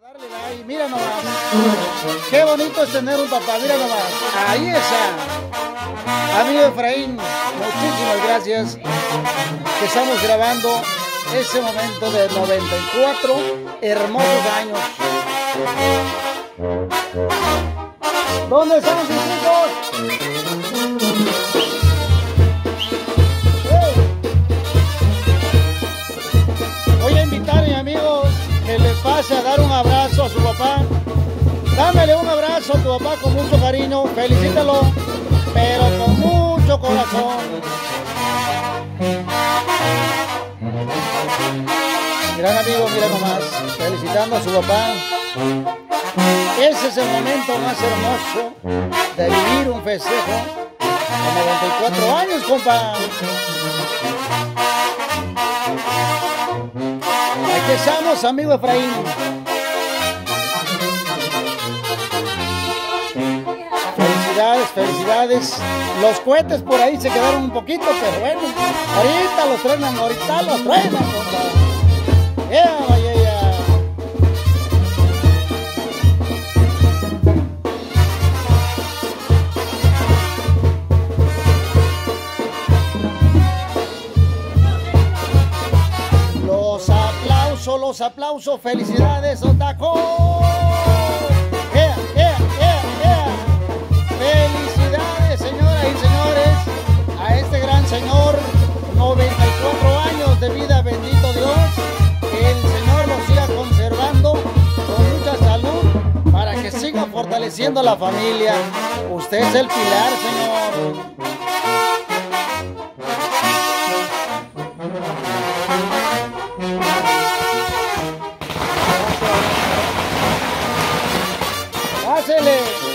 darle like, mira nomás. Qué bonito es tener un papá, mira nomás. Ahí está. Amigo Efraín, muchísimas gracias. Que estamos grabando ese momento de 94 hermosos años. ¿Dónde están sus hijos? Voy a invitar a mi amigo que le pase a dar un abrazo a su papá. Dámele un abrazo a tu papá con mucho cariño, felicítalo, pero con mucho corazón. Gran amigo, mira nomás, felicitando a su papá. Ese es el momento más hermoso de vivir un festejo de 94 años, compa. Aquí estamos, amigo Efraín. Felicidades, felicidades. Los cohetes por ahí se quedaron un poquito, pero bueno, ahorita los truenan, compa. Vaya. Los aplausos, felicidades, Otaco. Felicidades, señoras y señores, a este gran señor, 94 años de vida, bendito Dios, que el Señor lo siga conservando con mucha salud para que siga fortaleciendo la familia. Usted es el pilar, señor. ¡Pásele!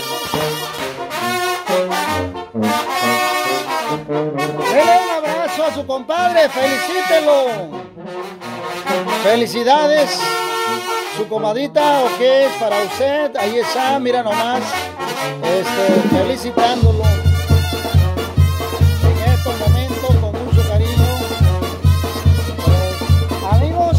Dele un abrazo a su compadre, felicítelo. Felicidades, su comadita, ¿o qué es para usted? Ahí está, mira nomás, felicitándolo. En estos momentos, con mucho cariño. Amigos,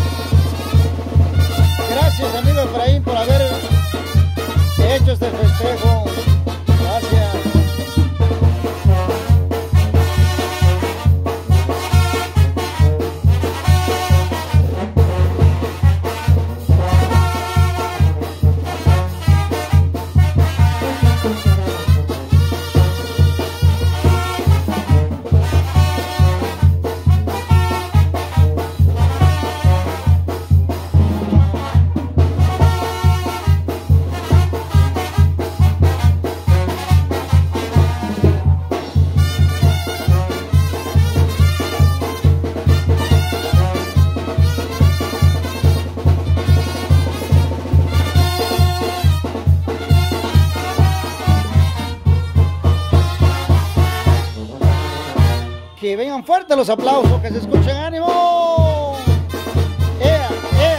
gracias, amigo Efraín, por haber hecho este festejo. Gracias. Que vengan fuertes los aplausos, que se escuchen, ánimo. ¡Ea, ea!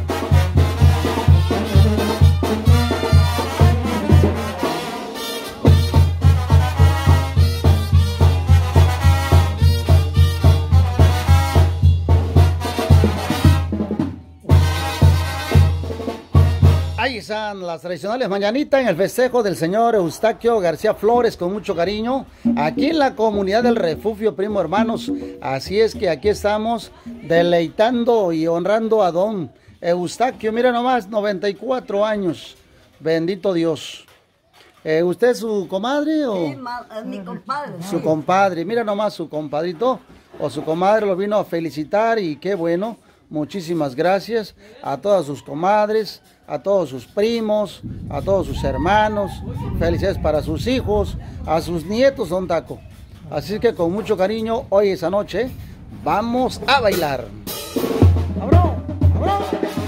Ahí están las tradicionales mañanitas en el festejo del señor Eustaquio García Flores, con mucho cariño, aquí en la comunidad del Refugio Primo Hermanos. Así es que aquí estamos deleitando y honrando a don Eustaquio, mira nomás, 94 años, bendito Dios. ¿Usted es su comadre o...? Sí, es mi compadre. Su compadre, mira nomás, su compadrito o su comadre lo vino a felicitar y qué bueno. Muchísimas gracias a todas sus comadres, a todos sus primos, a todos sus hermanos. Felicidades para sus hijos, a sus nietos, don Taco. Así que con mucho cariño, hoy esa noche vamos a bailar. ¡Abro! ¡Abro!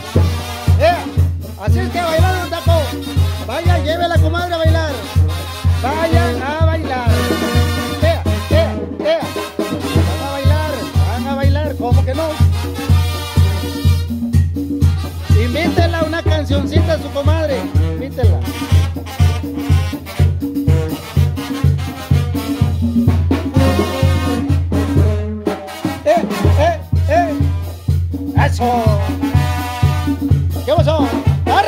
Así es que a bailar, don Taco. Vaya, lleve a la comadre a bailar. Vayan a bailar. Van a bailar, ¿cómo que no? Invítela una cancioncita a su comadre, invítela. ¡Eso! ¿Qué pasó? ¡Arre!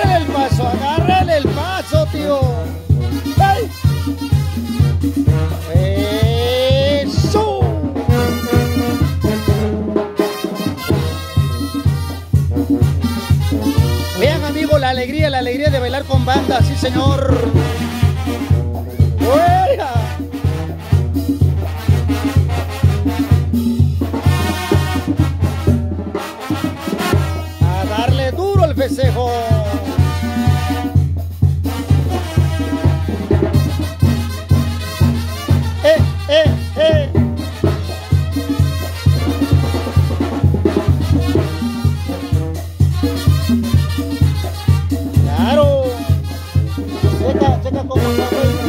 la alegría de bailar con banda, sí señor. ¡Fuera! A darle duro al festejo. ¡Eh! Claro. Checa cómo está,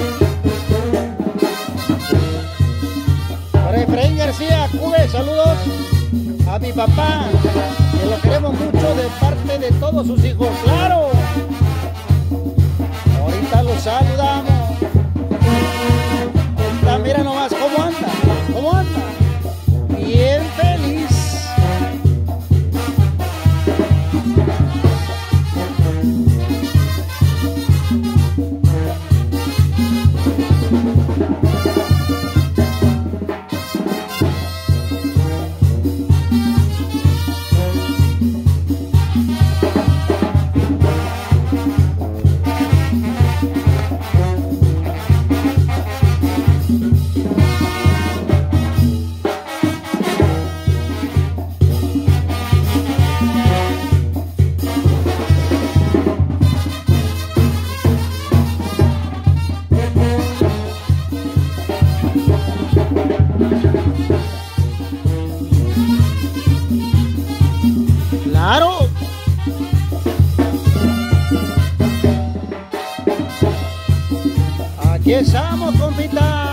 para Efraín García, Cube, saludos a mi papá, que lo queremos mucho de parte de todos sus hijos, claro. Ahorita los saludamos. Mira nomás cómo anda, bien feliz. Claro. Aquí estamos, compita.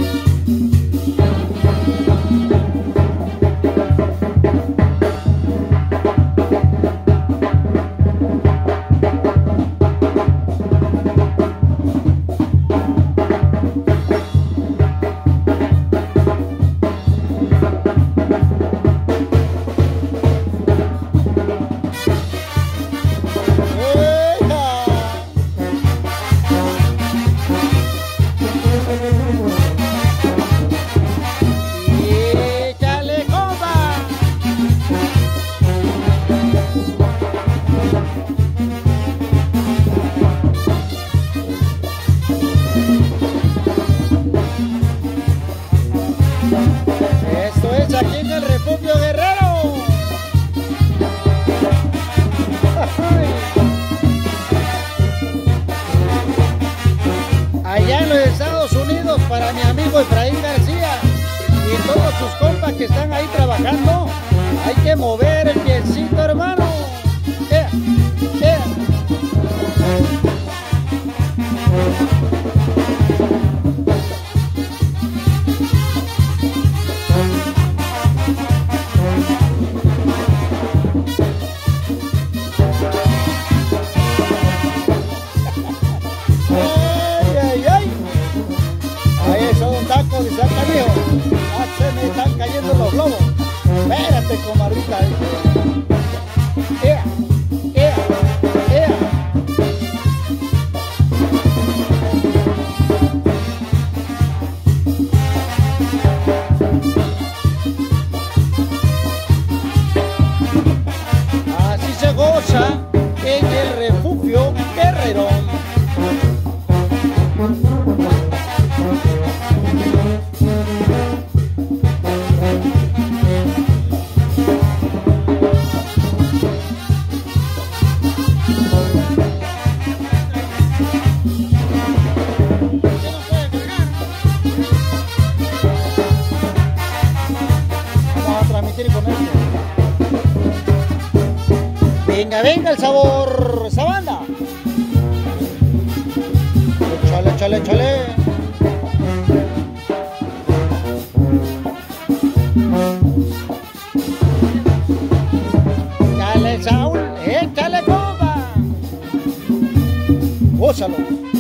Esto es aquí en el Refugio Guerrero. Allá en los Estados Unidos, para mi amigo Efraín García y todos sus compas que están ahí trabajando, hay que mover el piecito, hermano. Taco de San Camilo, se me están cayendo los globos. Espérate, comadrita. ¡Ea! Así se goza en el Refugio Guerrero. Venga el sabor, esa banda. Échale. Dale, Saúl, échale, compa. Gózalo.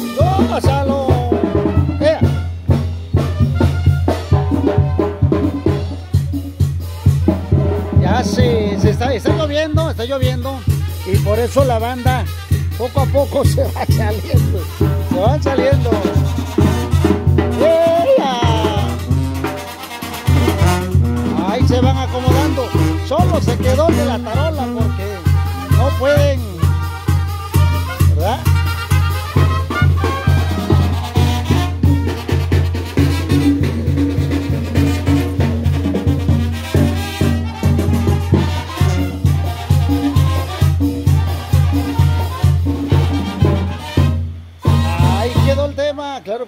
Ya está lloviendo. Y por eso la banda poco a poco se van saliendo. Ahí se van acomodando. Solo se quedó de la tarola porque no pueden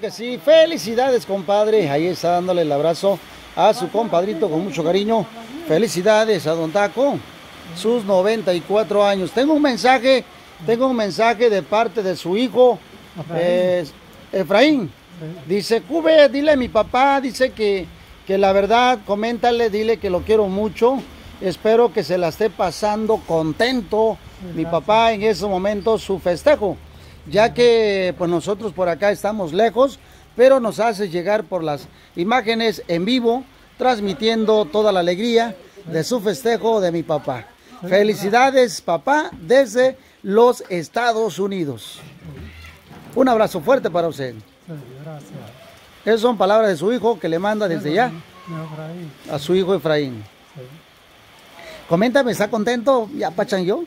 que sí. Felicidades, compadre. Ahí está dándole el abrazo a su compadrito con mucho cariño. Felicidades a don Taco, sus 94 años. Tengo un mensaje de parte de su hijo, Efraín. Dice, Cube, dile a mi papá, dice que la verdad, coméntale, dile que lo quiero mucho. Espero que se la esté pasando contento mi papá en ese momento su festejo, ya que pues nosotros por acá estamos lejos, pero nos hace llegar por las imágenes en vivo, transmitiendo toda la alegría de su festejo de mi papá. Felicidades, papá, desde los Estados Unidos. Un abrazo fuerte para usted. Gracias. Esas son palabras de su hijo que le manda desde ya a su hijo Efraín. Coméntame, ¿está contento? ¿Ya pachangueó?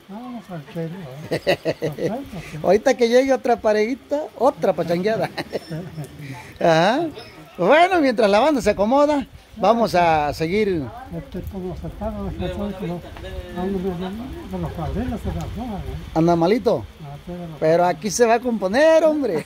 Ahorita que llegue otra parejita, otra pachangueada. Ajá. Bueno, mientras la banda se acomoda, vamos a seguir. Anda malito. Pero aquí se va a componer, hombre.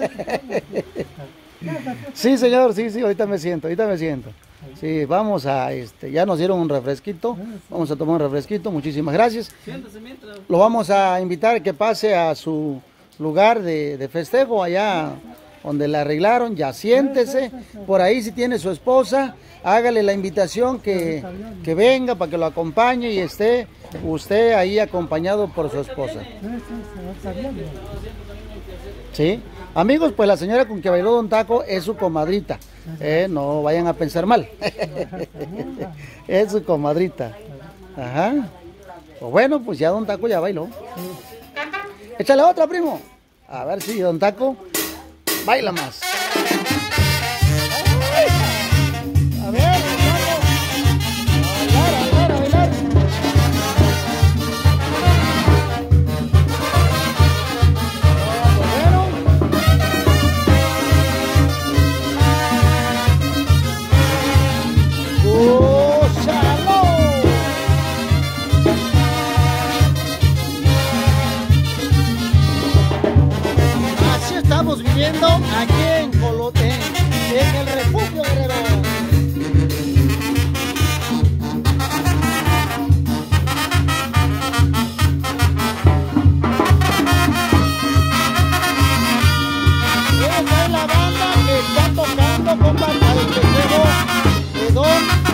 Sí, señor, sí, ahorita me siento. Sí, vamos a, ya nos dieron un refresquito, vamos a tomar un refresquito, muchísimas gracias. Lo vamos a invitar a que pase a su lugar de festejo, allá donde le arreglaron, ya siéntese, por ahí si tiene su esposa, hágale la invitación que venga para que lo acompañe y esté usted ahí acompañado por su esposa. ¿Sí? Amigos, pues la señora con que bailó don Taco es su comadrita. No vayan a pensar mal. Es su comadrita. Ajá. Pues bueno, pues ya don Taco ya bailó. Échale otra, primo. A ver si don Taco baila más. A ver, a bailar. Así estamos viviendo aquí en Colote, en el Refugio Guerrero. Esta es la banda que está tocando con el festejo de don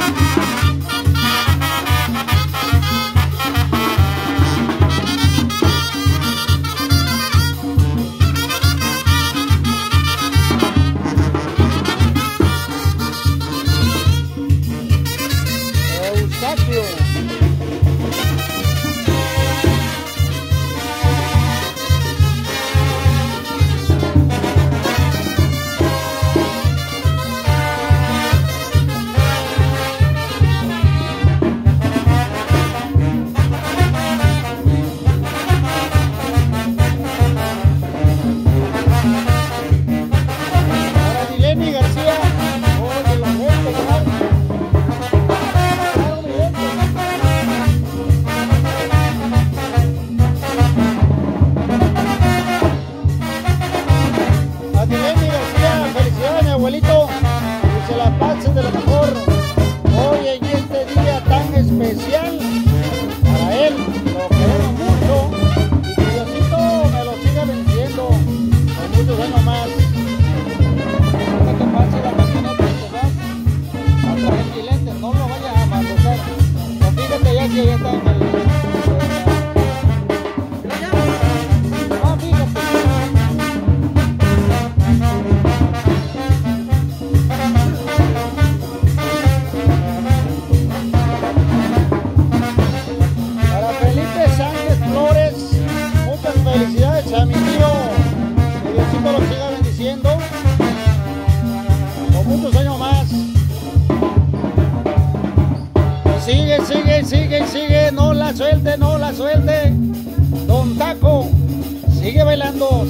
Sigue, no la suelte, don Taco, sigue bailando,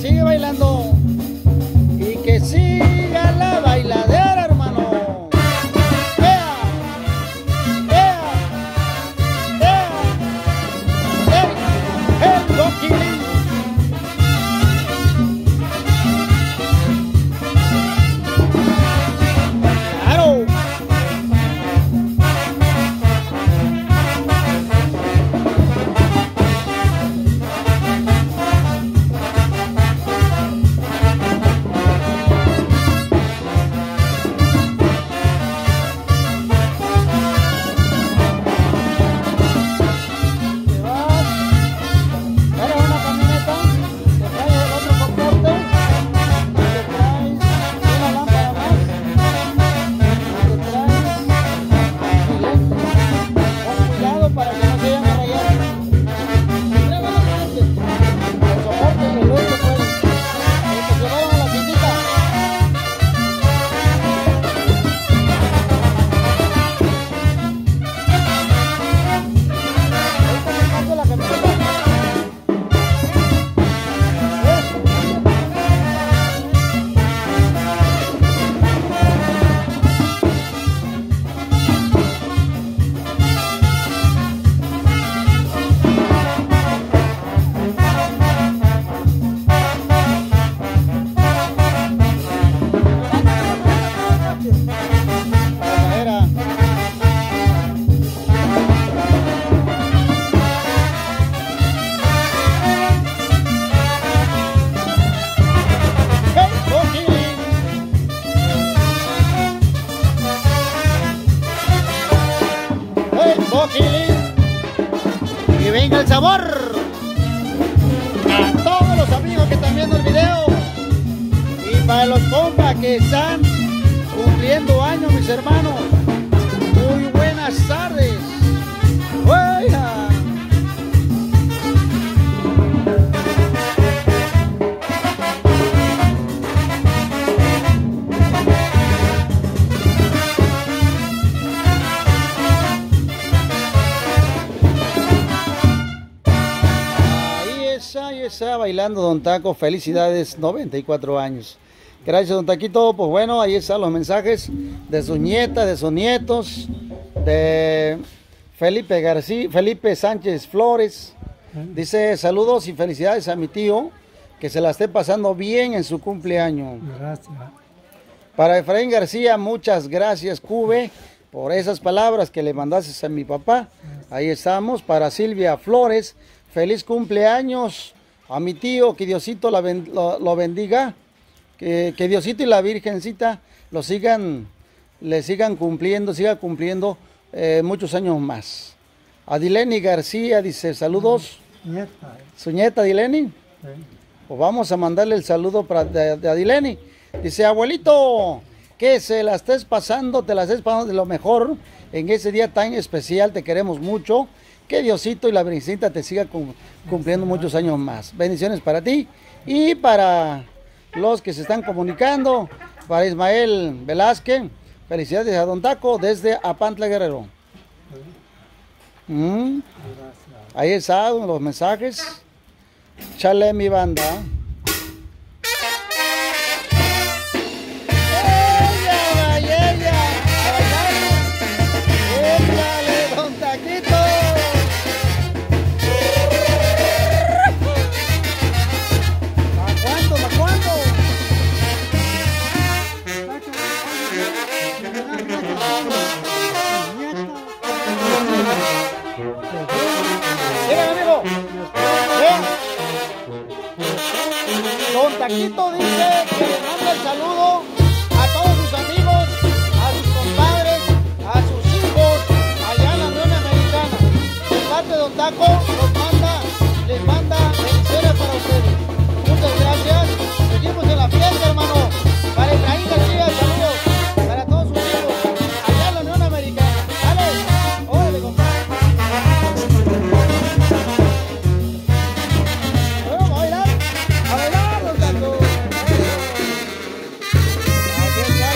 y que siga la bailadera, hermano. ¡Ea! ¡El Rocky! venga el sabor. A todos los amigos que están viendo el video y para los compas que están cumpliendo años, mis hermanos, muy buenas tardes. ¡Oiga! Ahí está bailando Don Taco. Felicidades, 94 años. Gracias, Don Taquito. Pues bueno, ahí están los mensajes de sus nietas, de sus nietos, de Felipe García, Felipe Sánchez Flores. Dice saludos y felicidades a mi tío, que se la esté pasando bien en su cumpleaños. Gracias. Para Efraín García, muchas gracias, Cube, por esas palabras que le mandaste a mi papá. Ahí estamos. Para Silvia Flores, feliz cumpleaños a mi tío, que Diosito lo bendiga. Que Diosito y la Virgencita le sigan cumpliendo, muchos años más. Adileni García dice saludos. Nieta. ¿Su nieta Adileni? Sí. Pues vamos a mandarle el saludo de Adileni. Dice, abuelito, que te la estés pasando de lo mejor en ese día tan especial, te queremos mucho. Que Diosito y la Virgencita te siga cumpliendo muchos años más. Bendiciones para ti y para los que se están comunicando. Para Ismael Velázquez, felicidades a Don Taco desde Apantla, Guerrero. Ahí están los mensajes. Chale mi banda. ¡Échale, Don Taquito! ¿A cuánto? Mira, amigo. Don Taquito dice que le manda el saludo a todos sus amigos, a sus compadres, a sus hijos, allá en la Unión Americana. De parte de Don Taco, les manda bendiciones para ustedes. Muchas gracias. Seguimos en la fiesta, hermano. Para Efraín García, saludos. Para todos sus hijos, allá en la Unión Americana. Dale, órale, compadre. Vamos a bailar, Don Taco. Aquí está.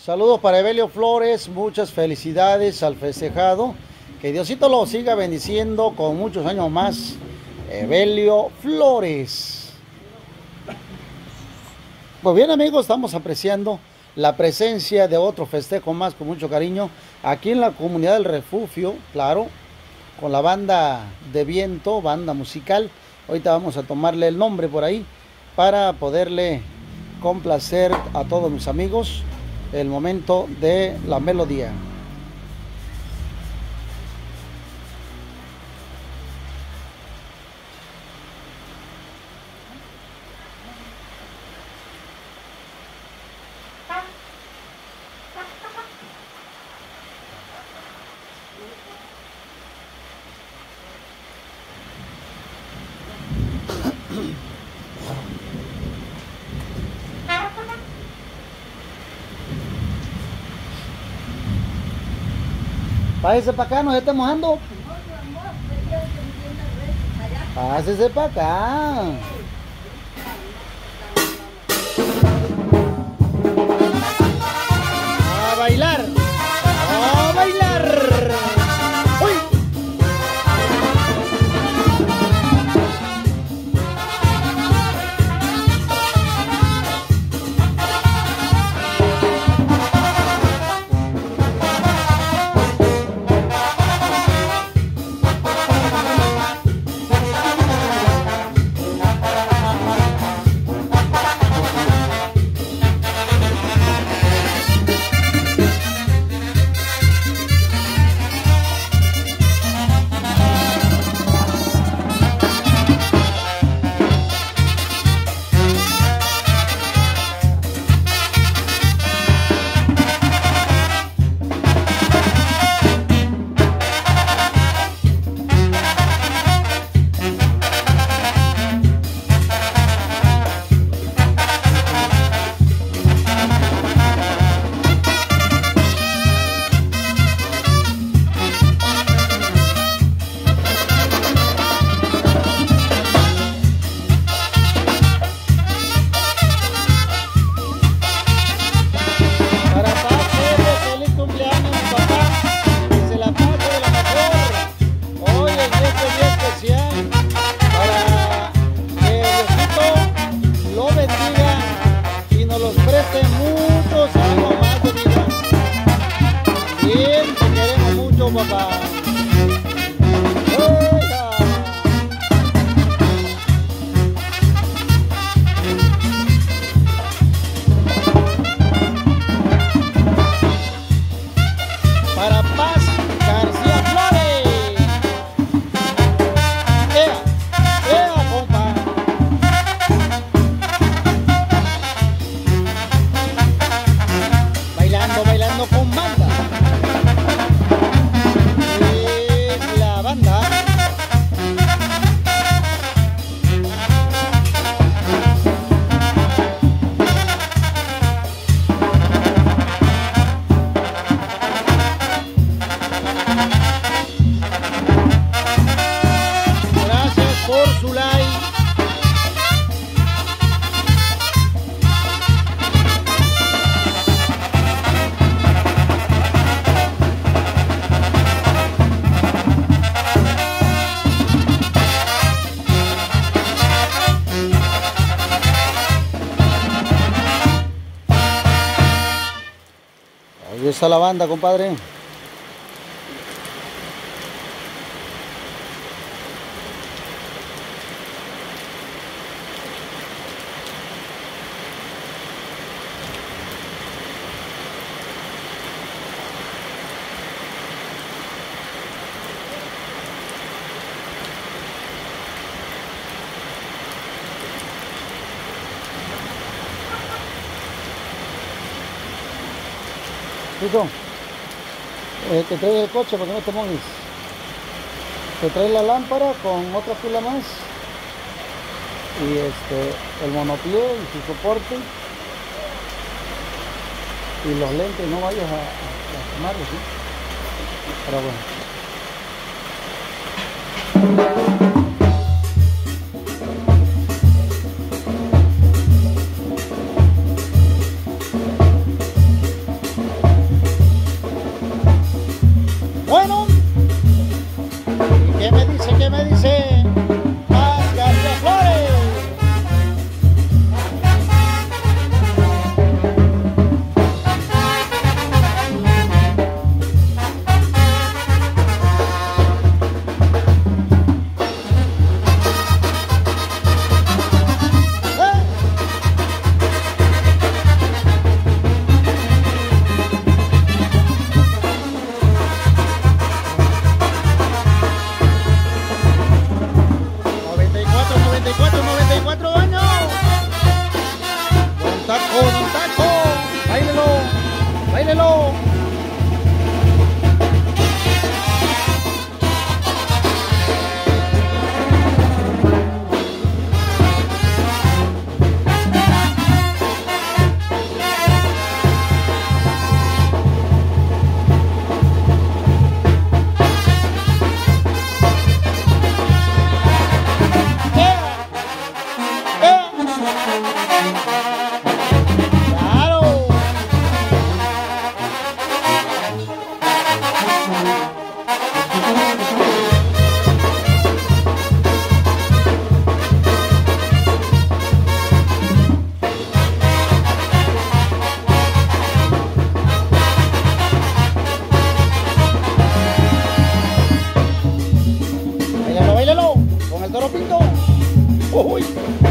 Saludos para Evelio Flores, muchas felicidades al festejado. Que Diosito lo siga bendiciendo con muchos años más. Evelio Flores. Pues bien, amigos, estamos apreciando la presencia de otro festejo más con mucho cariño aquí en la comunidad del Refugio, claro, con la banda de viento, banda musical. Ahorita vamos a tomarle el nombre por ahí para poderle complacer a todos mis amigos el momento de la melodía. Pásese para acá, no se esté mojando. Pásese para acá. A bailar. A bailar. ¡Uy! Ahí está la banda, compadre. Chico, te trae el coche porque no te mojes. Te trae la lámpara con otra fila más. Y el monopié y su soporte. Y los lentes, no vayas a tomarlos, ¿sí? Pero bueno. báilelo. Báilalo, con el toro pinto. Uy.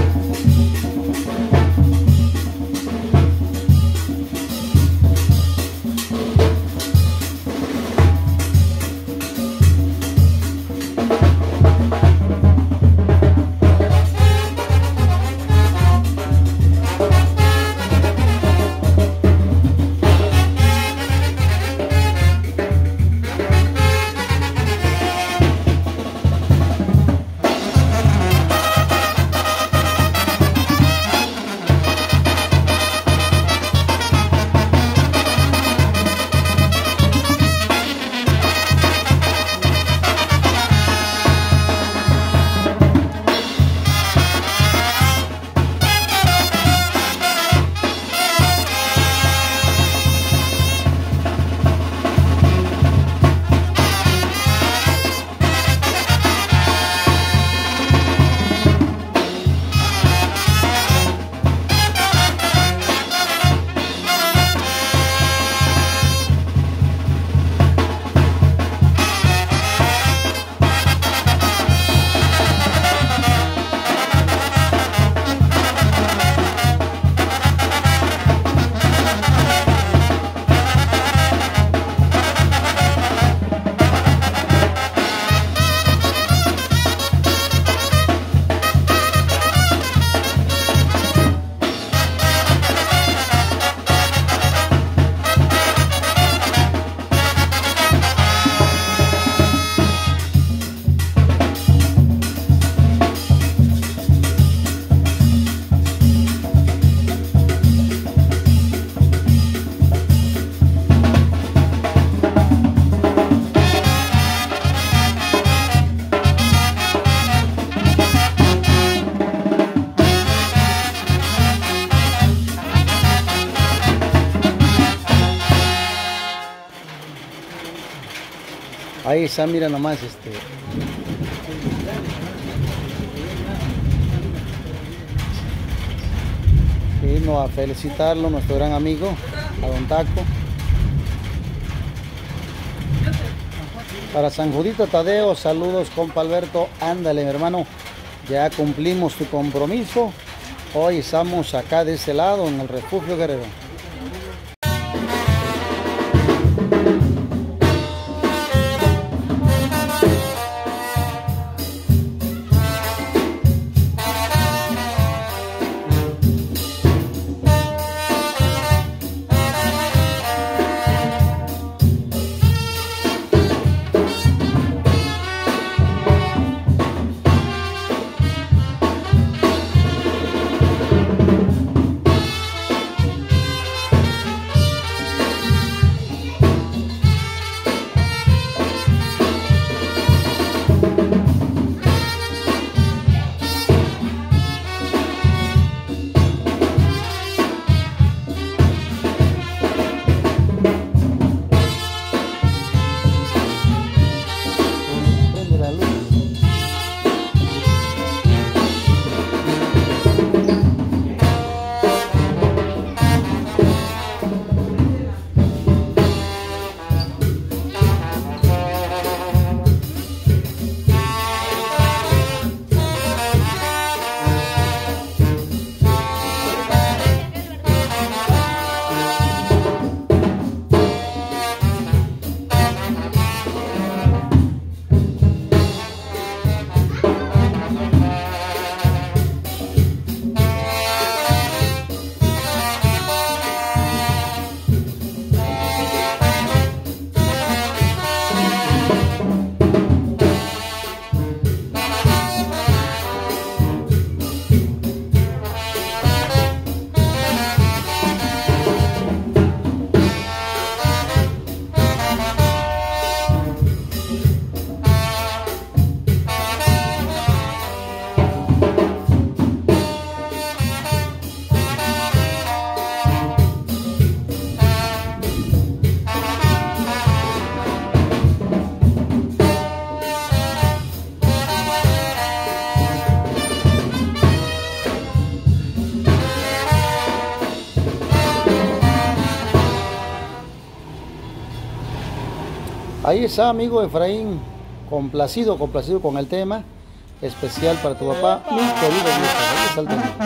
Ahí está, mira nomás vino a felicitarlo, nuestro gran amigo, a Don Taco. Para San Judito Tadeo, saludos compa Alberto, ándale mi hermano, ya cumplimos tu compromiso, hoy estamos acá de este lado en el Refugio Guerrero. Ahí está, amigo Efraín, complacido con el tema. Especial para tu papá, mi querido viejo. Ahí está el tema.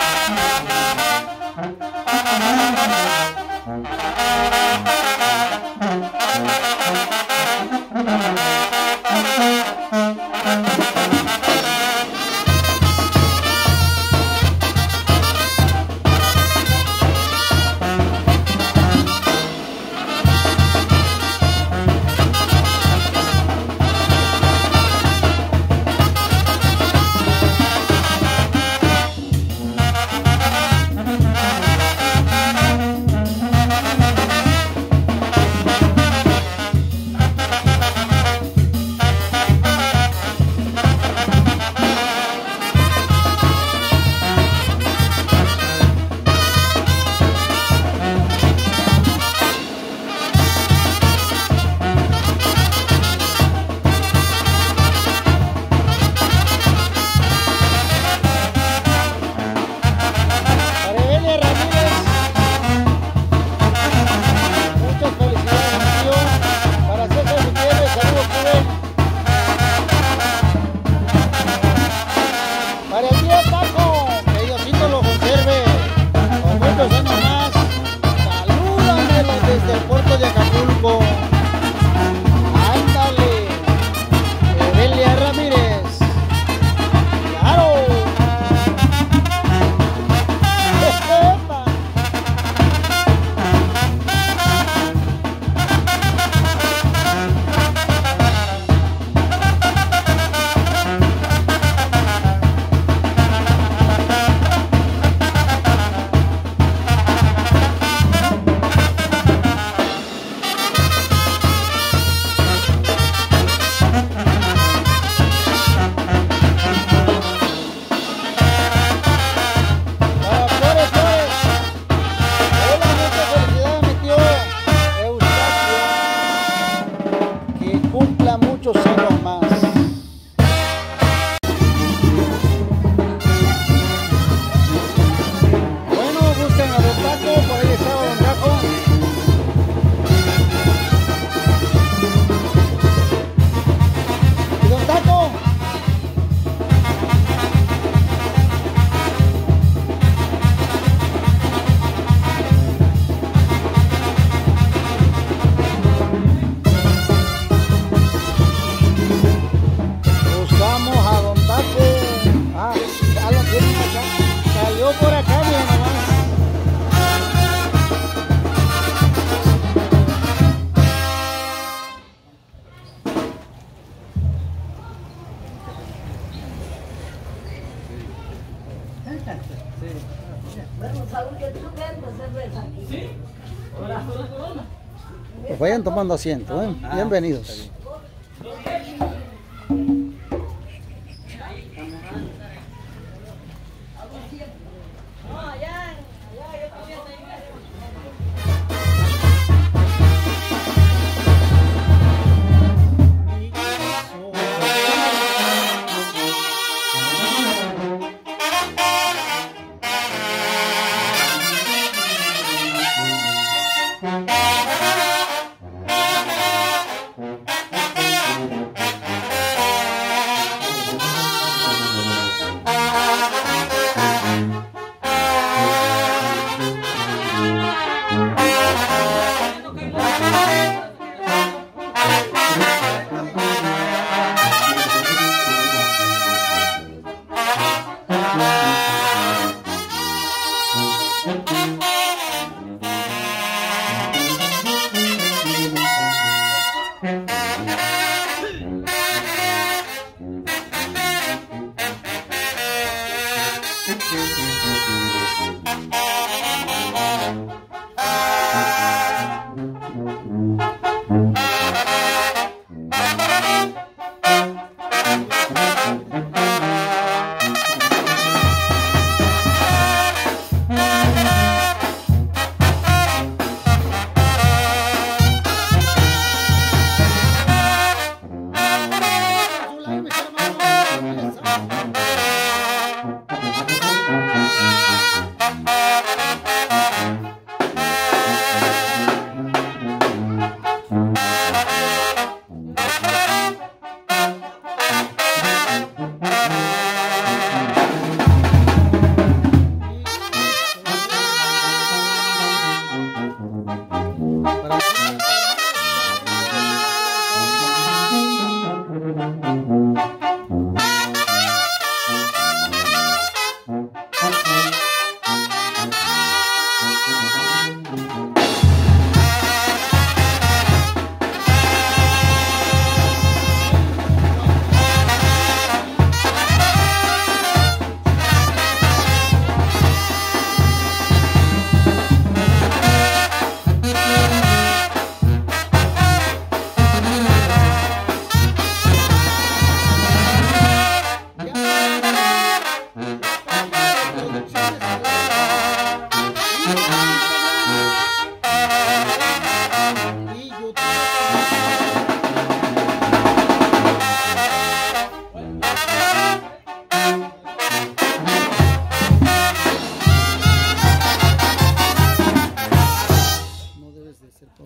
Pues vayan tomando asiento, ¿eh? Bienvenidos.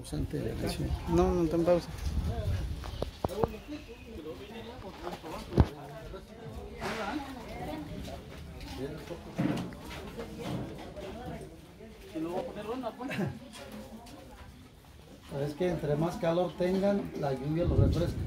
antes de la canción. No, no está en pausa. Es que entre más calor tengan, la lluvia los refresca.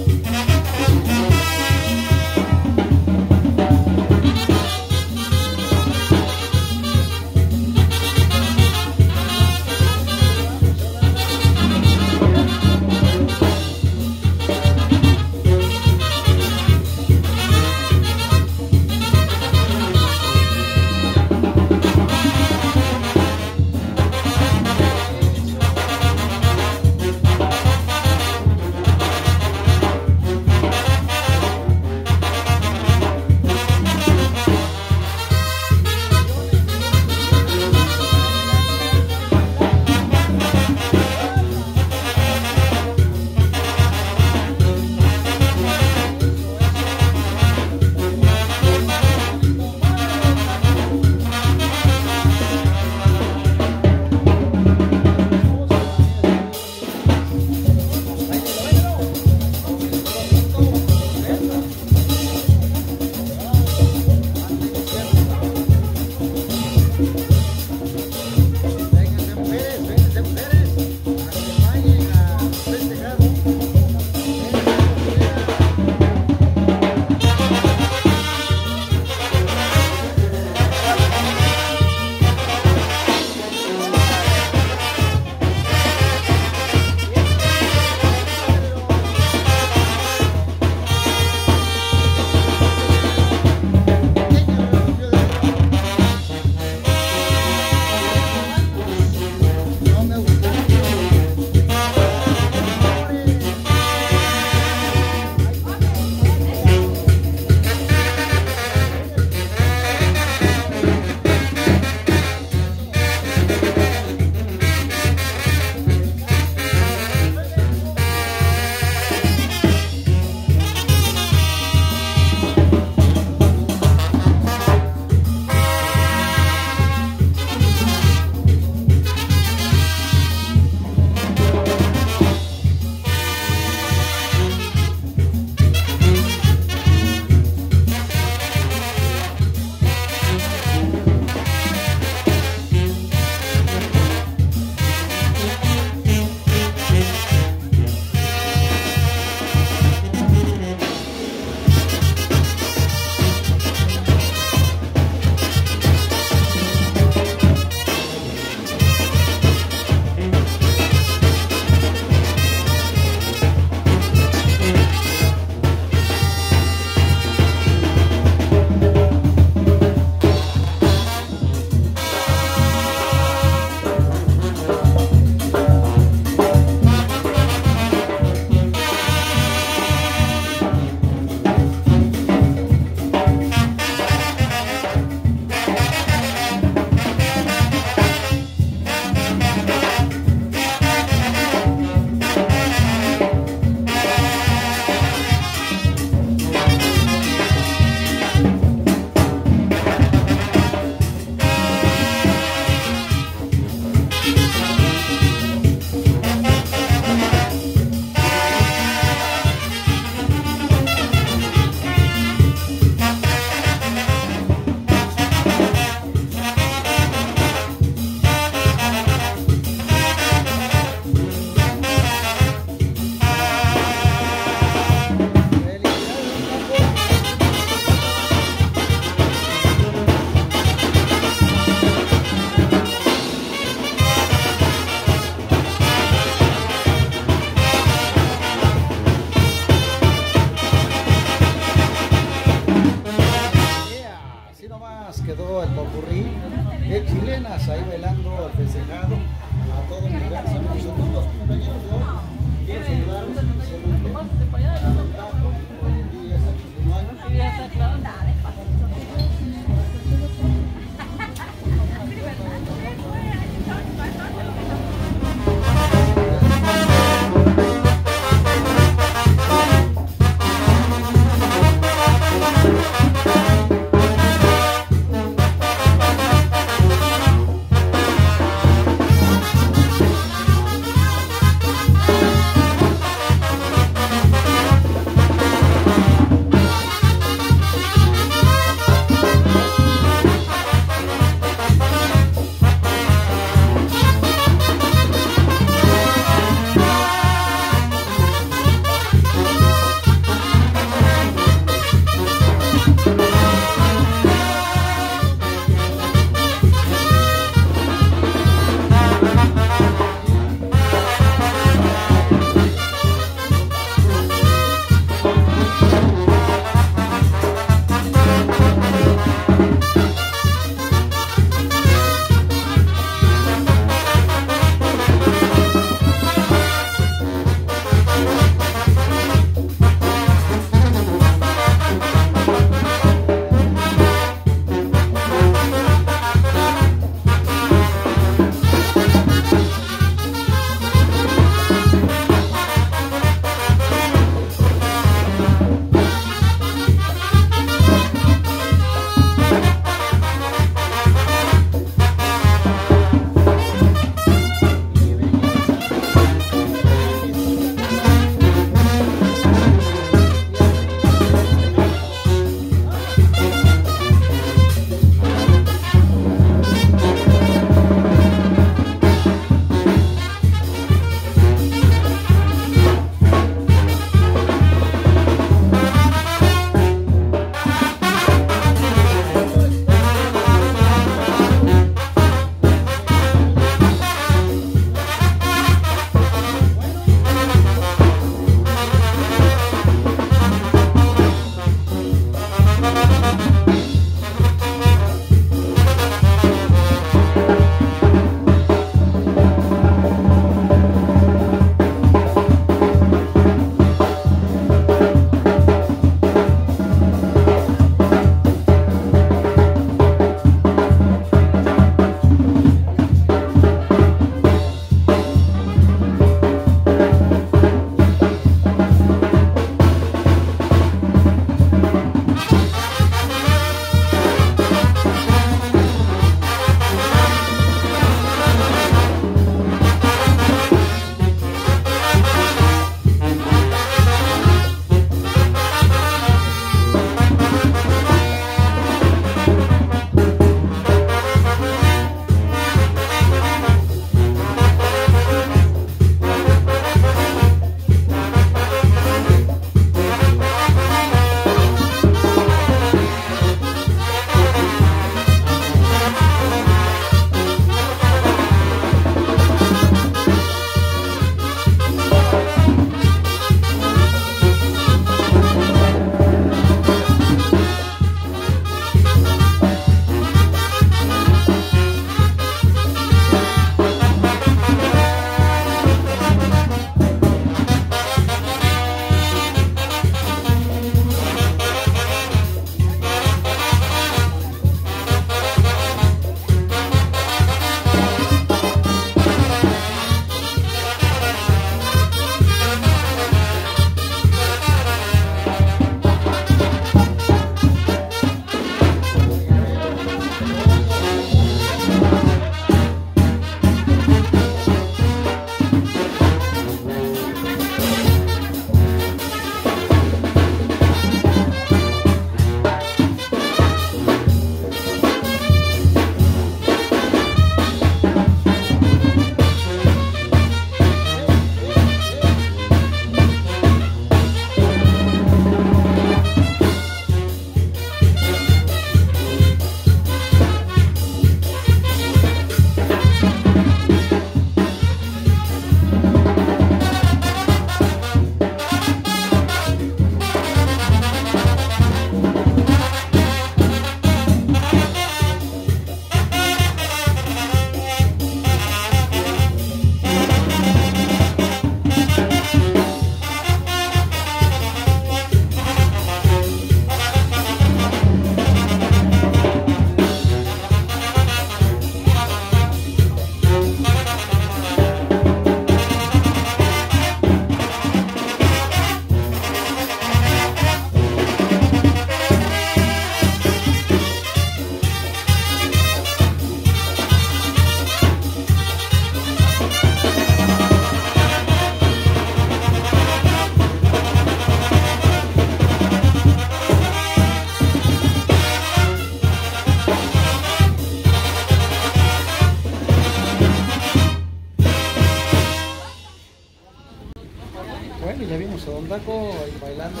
Bueno, ya vimos a Don Daco ahí bailando.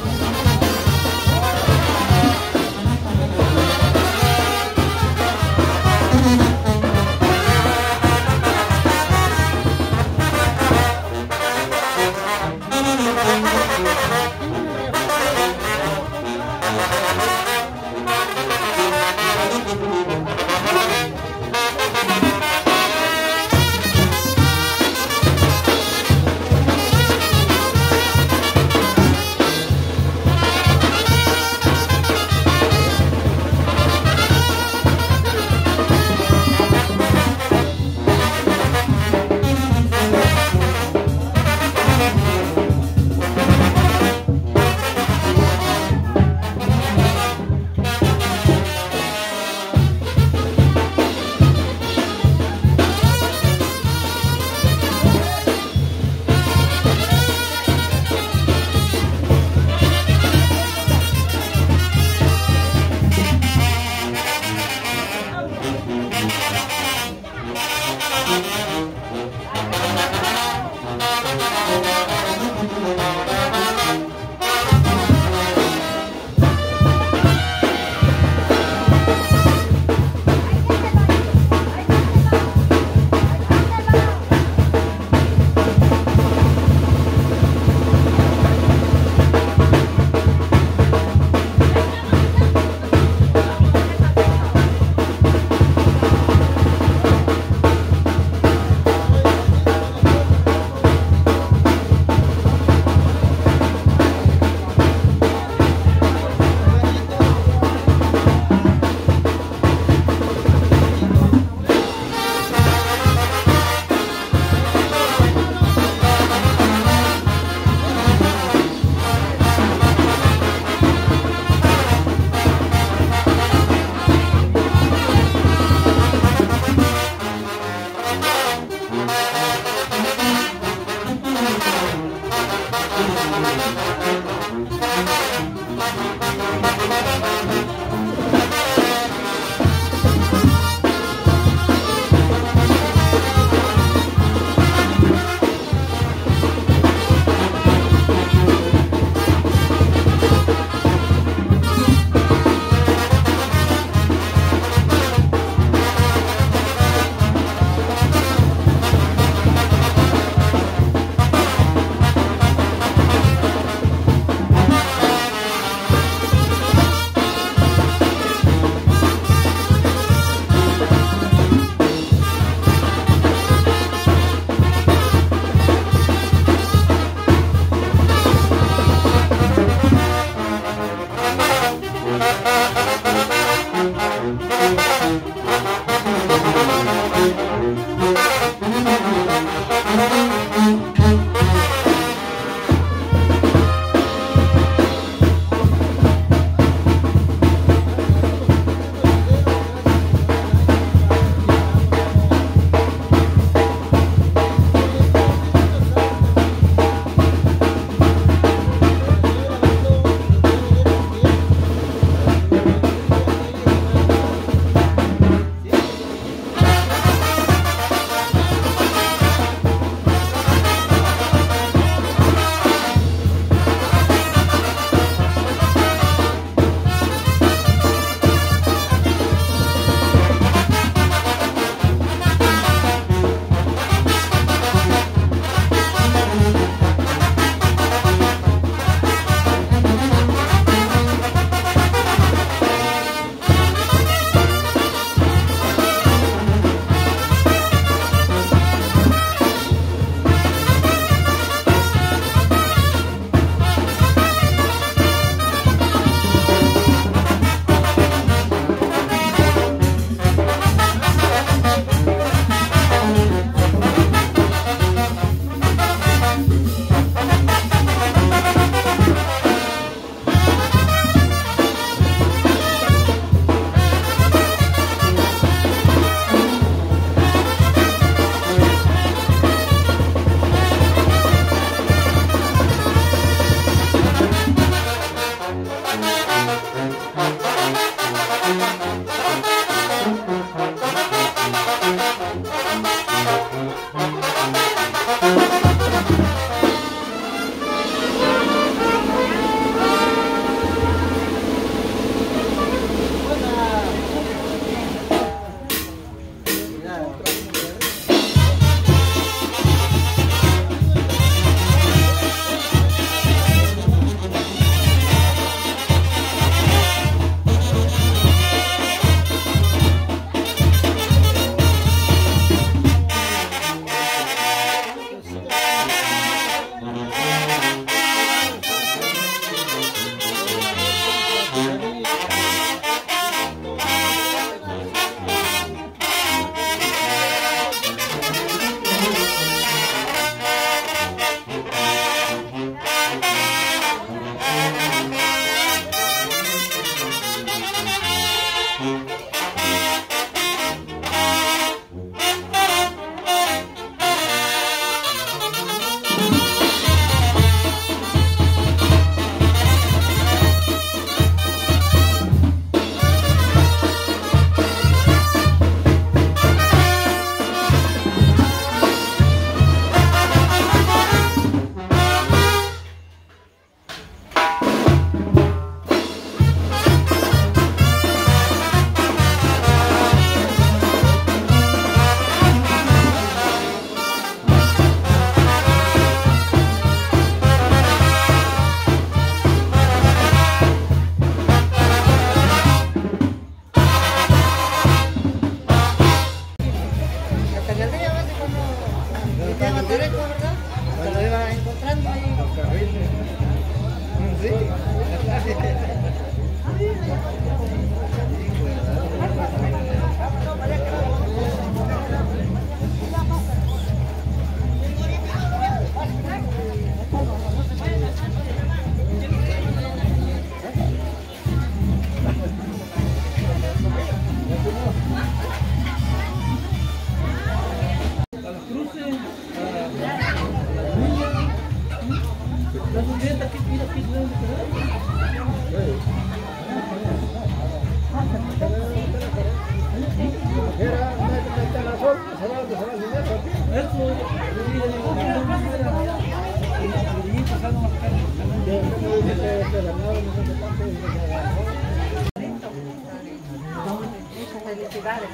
Felicidades.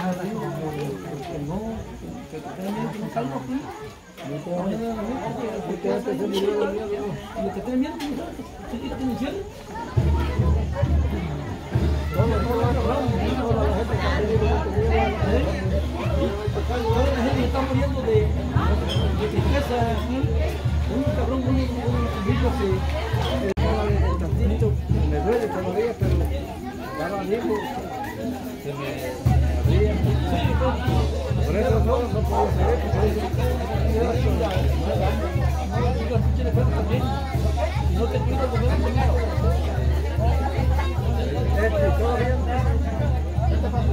Está muriendo de tristeza, un cabrón, un hijo me duele todavía, pero ya va viejo, se me abría. Por eso no puedo saber, no te cuidas de ver primero. ¿Todo bien? ¿Qué te pasa?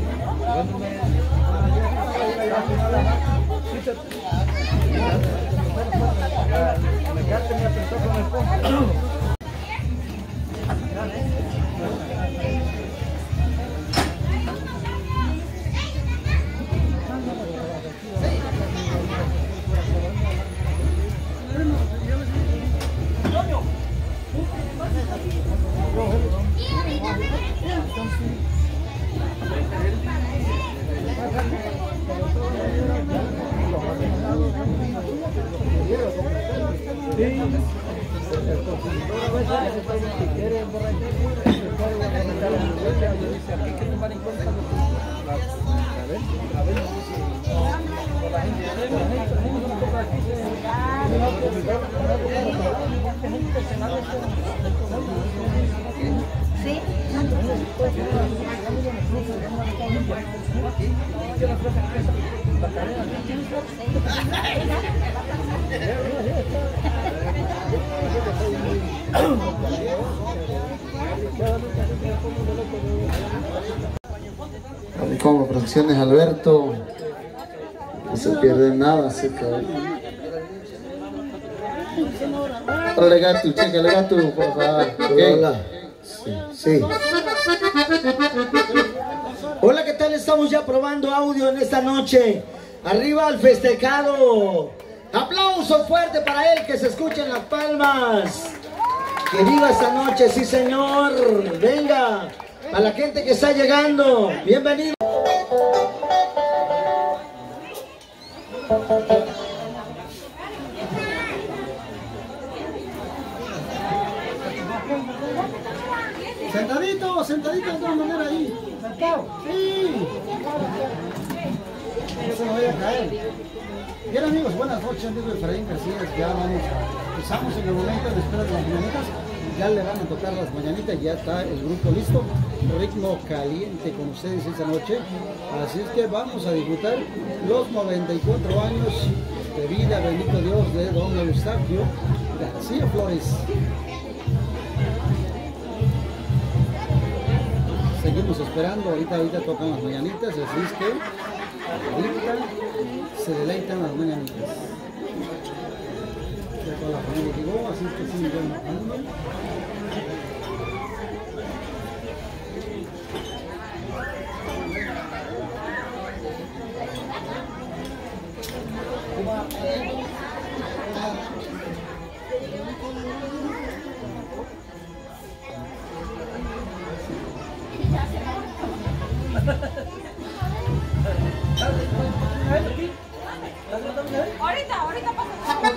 Sí. Como Producciones Alberto, no se pierde nada, se cae. Órale gato, chécale gato, por favor. Hola. Sí. Hola, ¿qué tal? Estamos ya probando audio en esta noche. Arriba el festejado. Aplauso fuerte para él, que se escuchen las palmas. Que viva esta noche, sí señor. Venga, a la gente que está llegando, bienvenido. Sentadito de todas maneras ahí. Sentado. Sí. No se me vaya a caer. Bien amigos, buenas noches, amigo Efraín García. Ya empezamos en el momento de espera de las mañanitas. Ya le van a tocar las mañanitas, ya está el grupo listo. Ritmo caliente con ustedes esta noche. Así es que vamos a disfrutar los 94 años de vida, bendito Dios, de don Eustaquio García Flores. Seguimos esperando, ahorita tocan las mañanitas, así es que ahorita se deleitan las mañanitas. Ya toda la familia llegó, así es que sí, ya Ahorita pasa.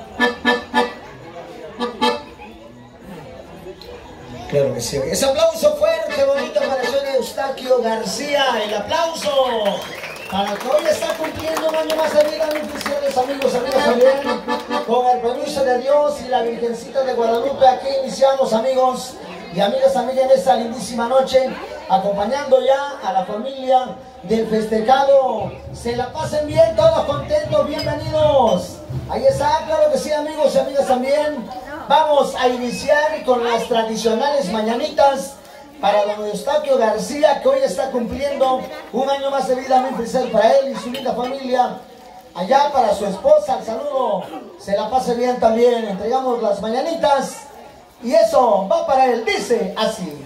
Claro que sí. Ese aplauso fuerte, bonito para el señor Eustaquio García. El aplauso para el que hoy está cumpliendo un año más de vida. Mis felicidades, amigos, amigas también. Con el permiso de Dios y la Virgencita de Guadalupe, aquí iniciamos, amigos y amigas también, en esta lindísima noche, acompañando ya a la familia del festejado. Se la pasen bien, todos contentos, bienvenidos. Ahí está, claro que sí, amigos y amigas también. Vamos a iniciar con las tradicionales mañanitas para don Eustaquio García, que hoy está cumpliendo un año más de vida. Muy feliz para él y su linda familia. allá para su esposa, el saludo se la pase bien también. Entregamos las mañanitas y eso va para él, dice así.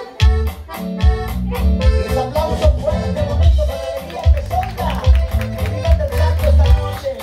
Y el aplauso fuerte, bonito, para la alegría que soya. Que digan del canto esta noche.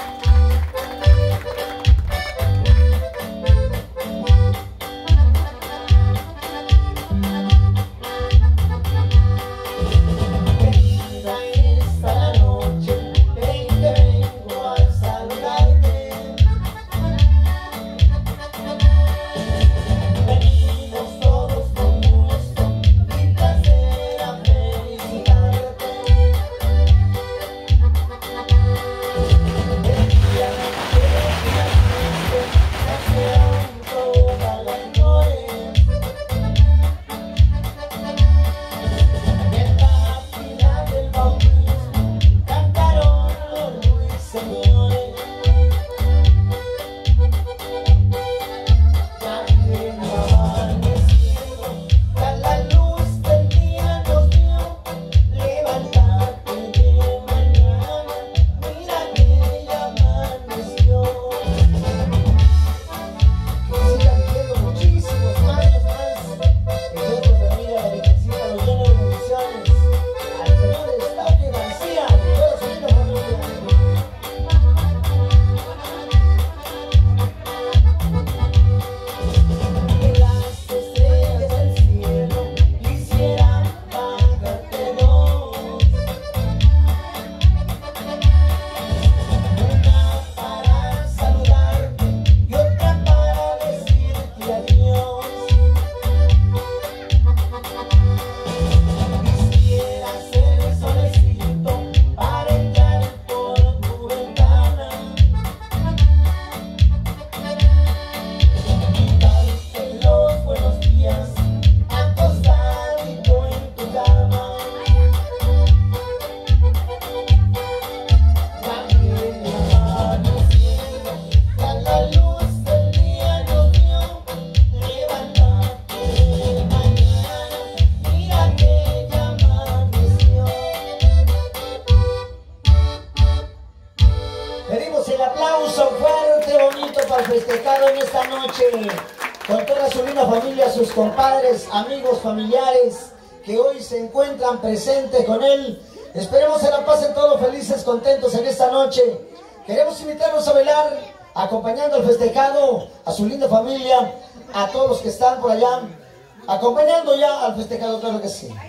Sus compadres, amigos, familiares que hoy se encuentran presentes con él. Esperemos se la pasen todos felices, contentos en esta noche. Queremos invitarlos a bailar, acompañando al festejado, a su linda familia, a todos los que están por allá, acompañando ya al festejado, claro que sí.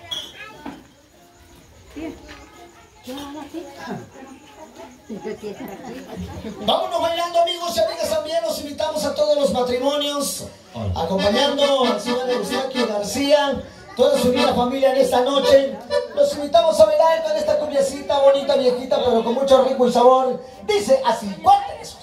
Vámonos bailando, amigos y amigas, también los invitamos a todos los matrimonios, acompañando al señor Eustaquio García, toda su linda familia en esta noche. Los invitamos a bailar con esta cumbiacita bonita, viejita, pero con mucho ritmo y sabor. Dice así, ¡cuántos esos!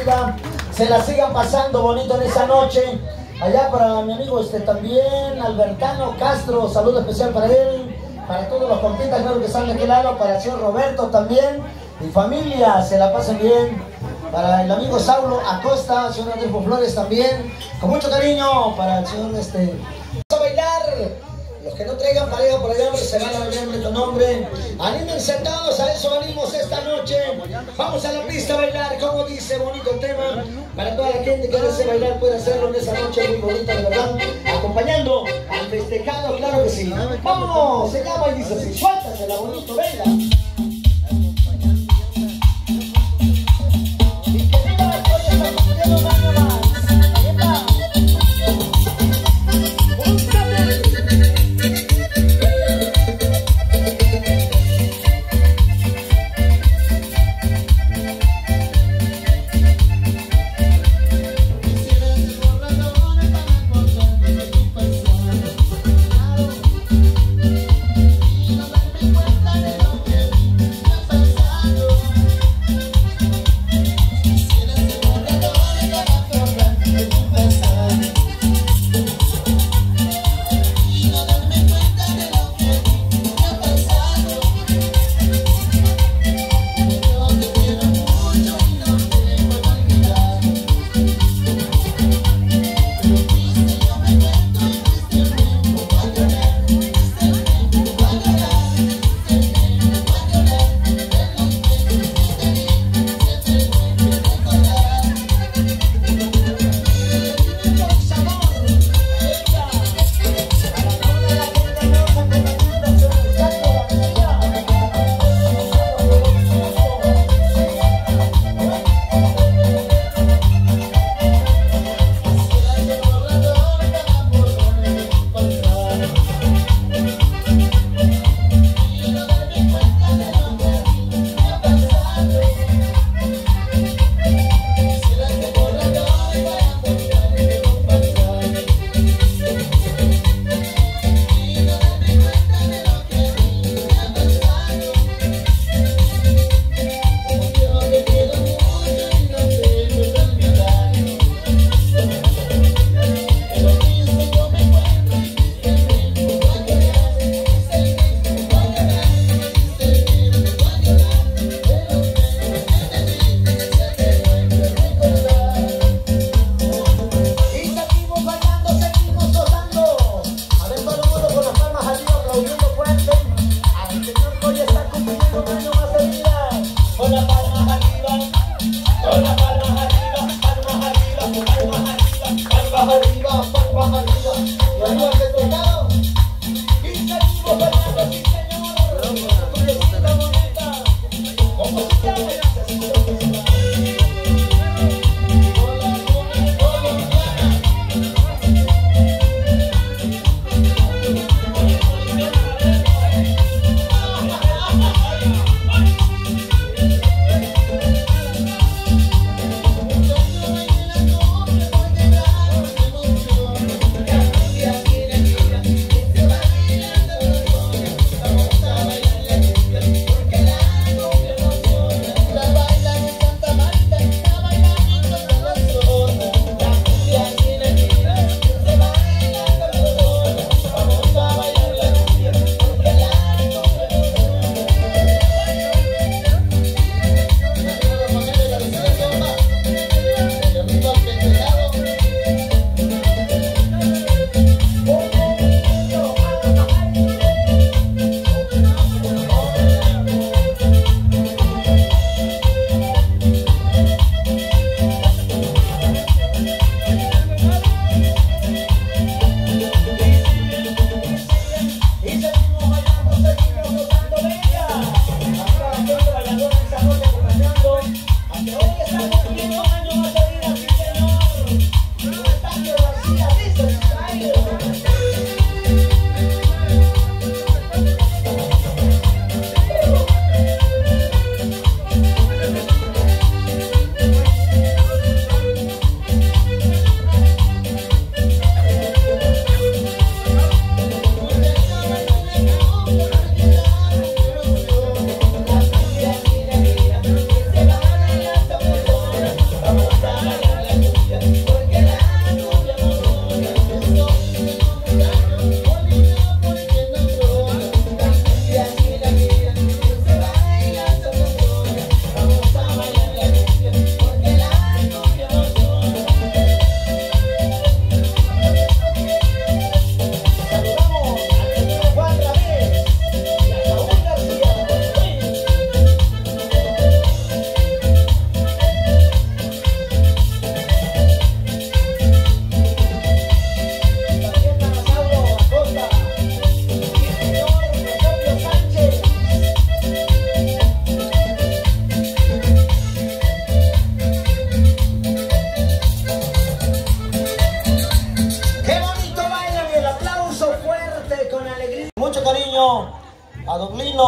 vida, se la sigan pasando bonito en esa noche. Allá para mi amigo también, Albertano Castro, saludo especial para él, para todos los compitas, claro que están de aquel lado, para el señor Roberto también, mi familia, se la pasen bien. Para el amigo Saulo Acosta, el señor Andrés Flores también, con mucho cariño, para el señor Vamos a bailar. Los que no traigan pareja por allá, se van a bailar con nombre. Anímense todos, a eso venimos esta noche. Vamos a la pista a bailar, como dice, bonito tema. Para toda la gente que desee bailar puede hacerlo en esa noche muy bonita, de verdad. Acompañando al festejado, claro que sí. Vámonos, se llama y dice así, suéltasela, bonito, venga.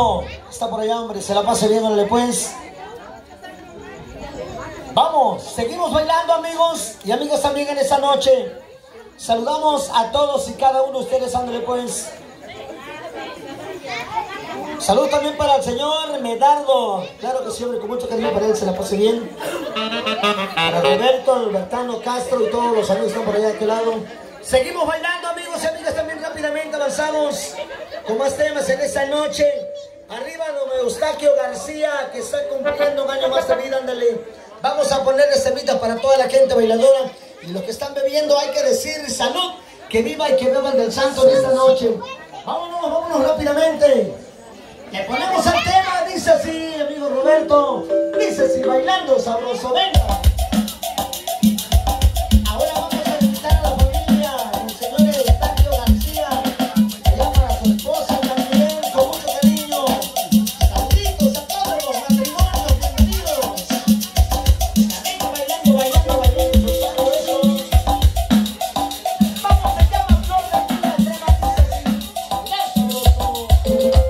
Roberto está por allá, hombre, se la pase bien, órale pues. Vamos, seguimos bailando, amigos y amigas también en esta noche. Saludamos a todos y cada uno de ustedes, ándale pues. Salud también para el señor Medardo. Claro que sí, hombre, con mucho cariño para él, se la pase bien. Para Roberto, Albertano, Castro y todos los amigos que están por allá de aquel lado. Seguimos bailando, amigos y amigas, también rápidamente avanzamos con más temas en esta noche. Arriba don Eustaquio García, que está cumpliendo un año más de vida, ándale. Vamos a ponerle semita para toda la gente bailadora. Y los que están bebiendo hay que decir salud, que viva y que beban del santo en esta noche. Vámonos, vámonos rápidamente. Le ponemos al tema, dice así, amigo Roberto. Dice así, bailando sabroso, venga. Ahora vamos a invitar a la familia, el señor Eustaquio García, allá para su esposa también, con mucho cariño. Saluditos a todos los matrimonios, bienvenidos. Venga, bailando, bailando, bailando, todo eso. Vamos, se llama Flor de Cuna, el tema dice así, sabroso.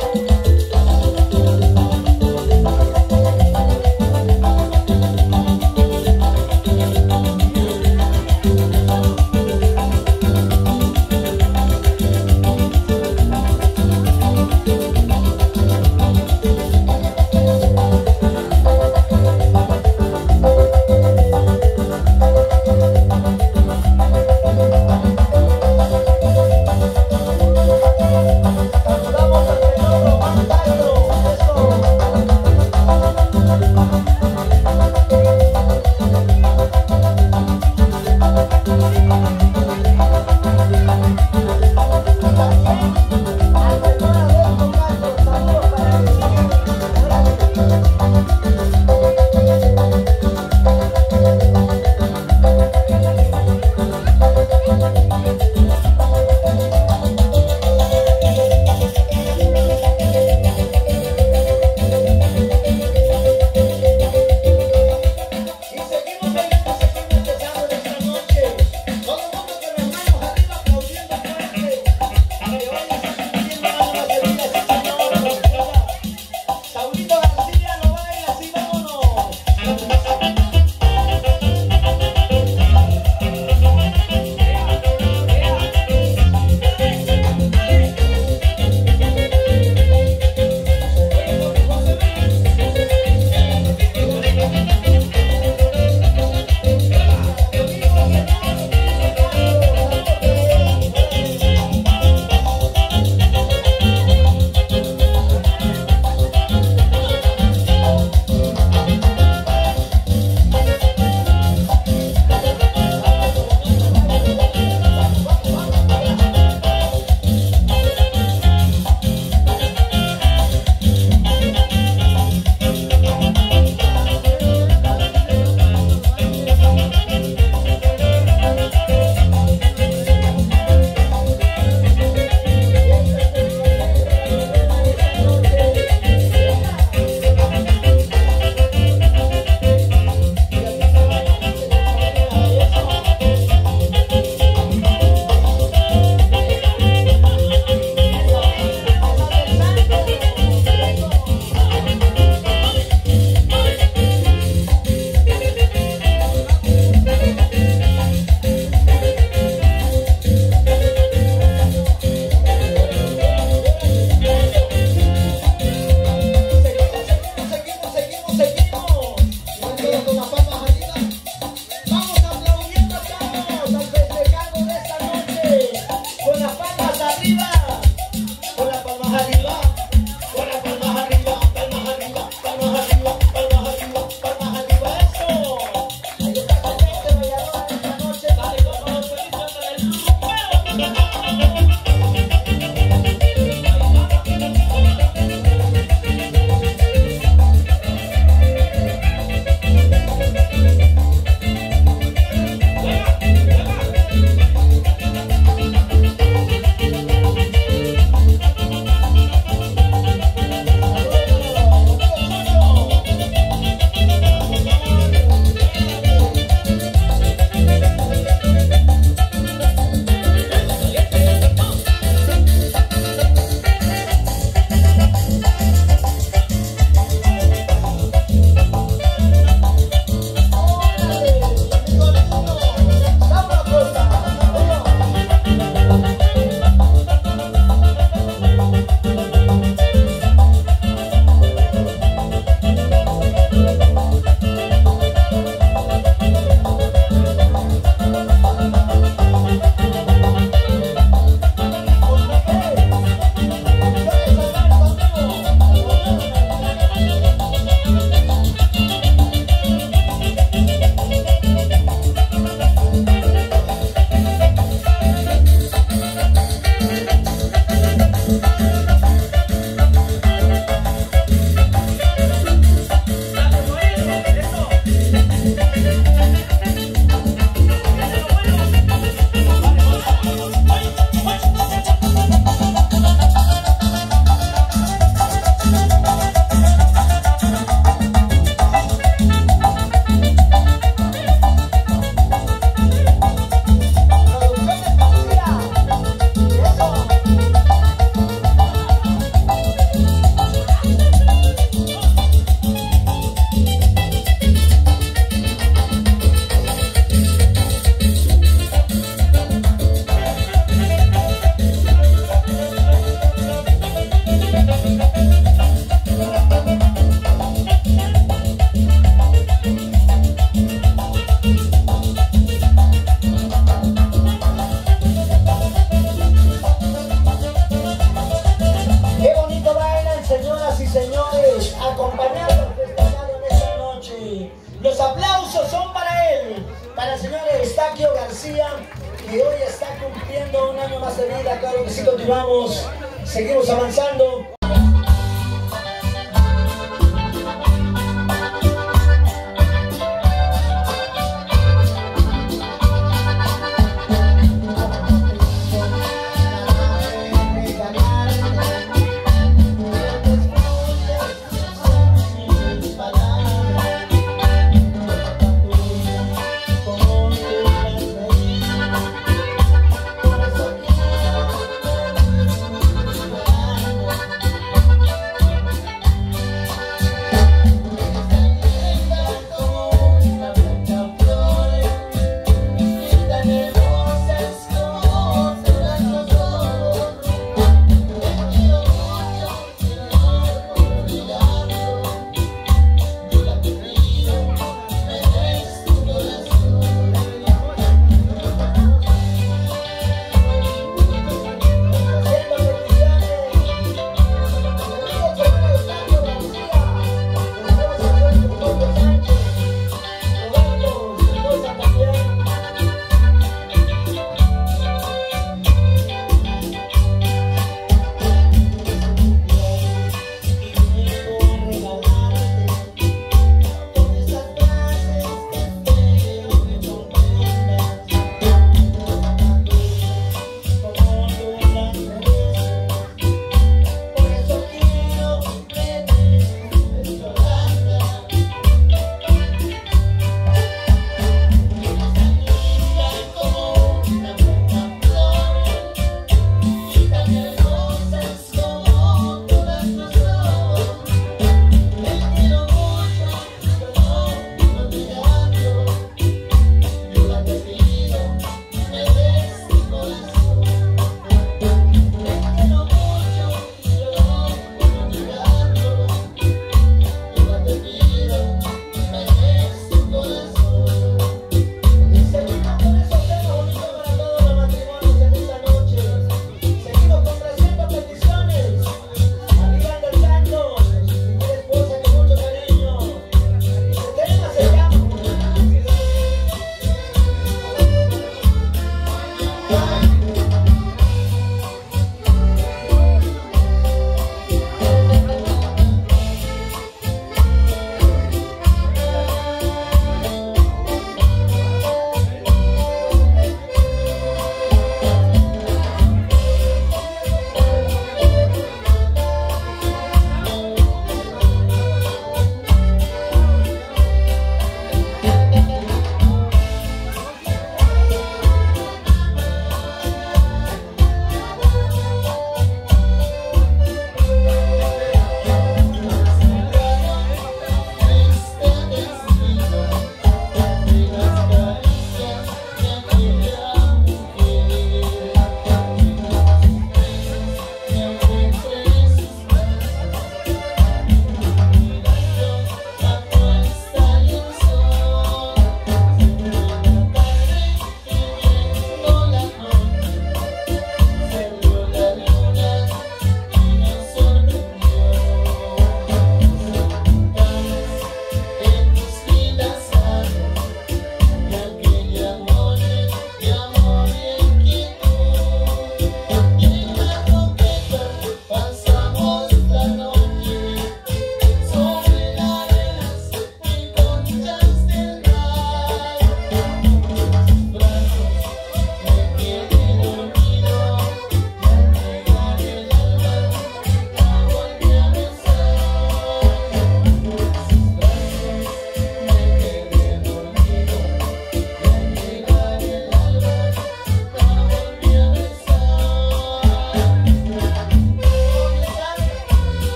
Para el señor Eustaquio García, que hoy está cumpliendo un año más de vida. Claro que sí, continuamos, seguimos avanzando.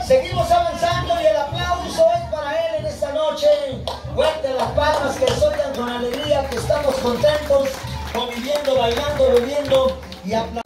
Seguimos avanzando y el aplauso es para él en esta noche. Fuerte las palmas que suenan con alegría, que estamos contentos, conviviendo, bailando, bebiendo y aplaudiendo.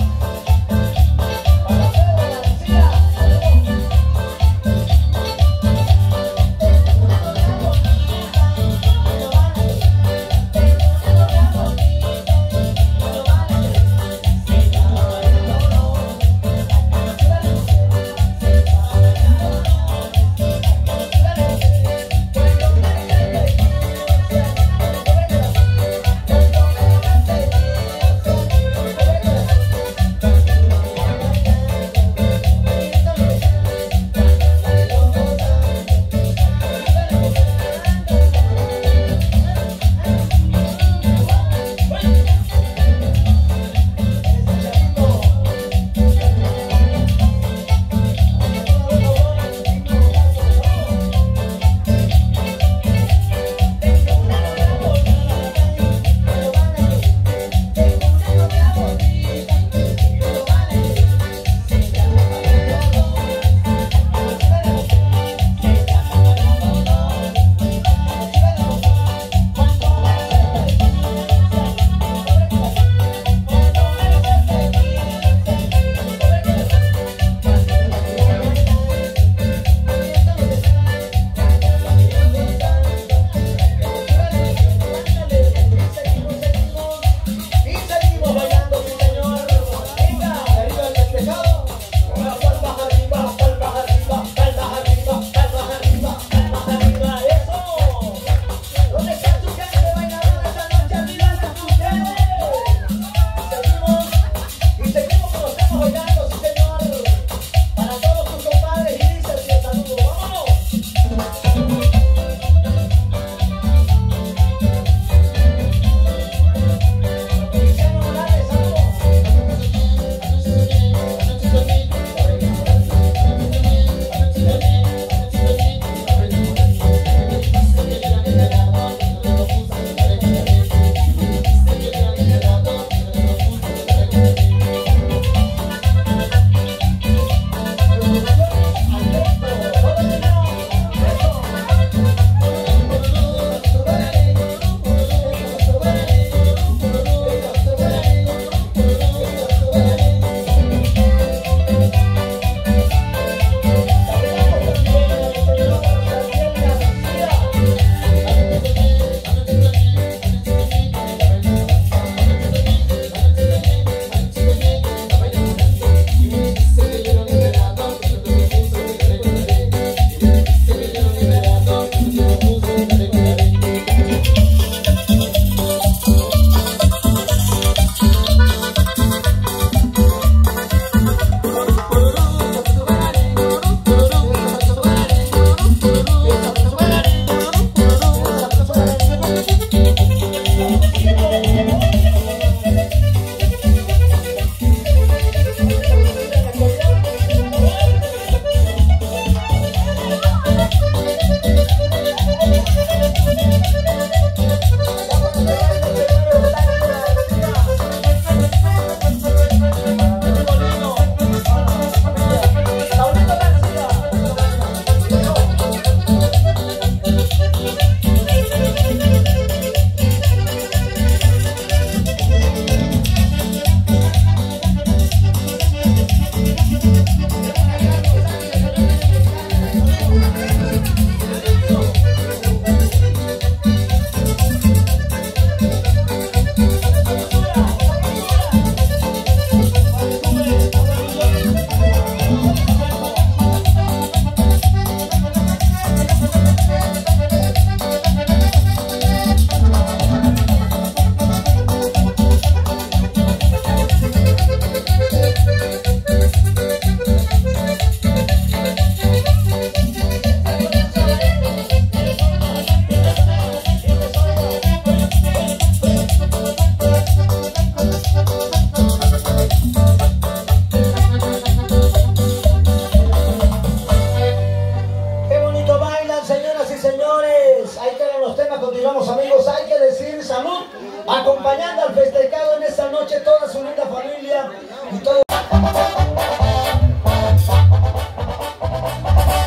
acompañando al festejado en esta noche toda su linda familia y todo.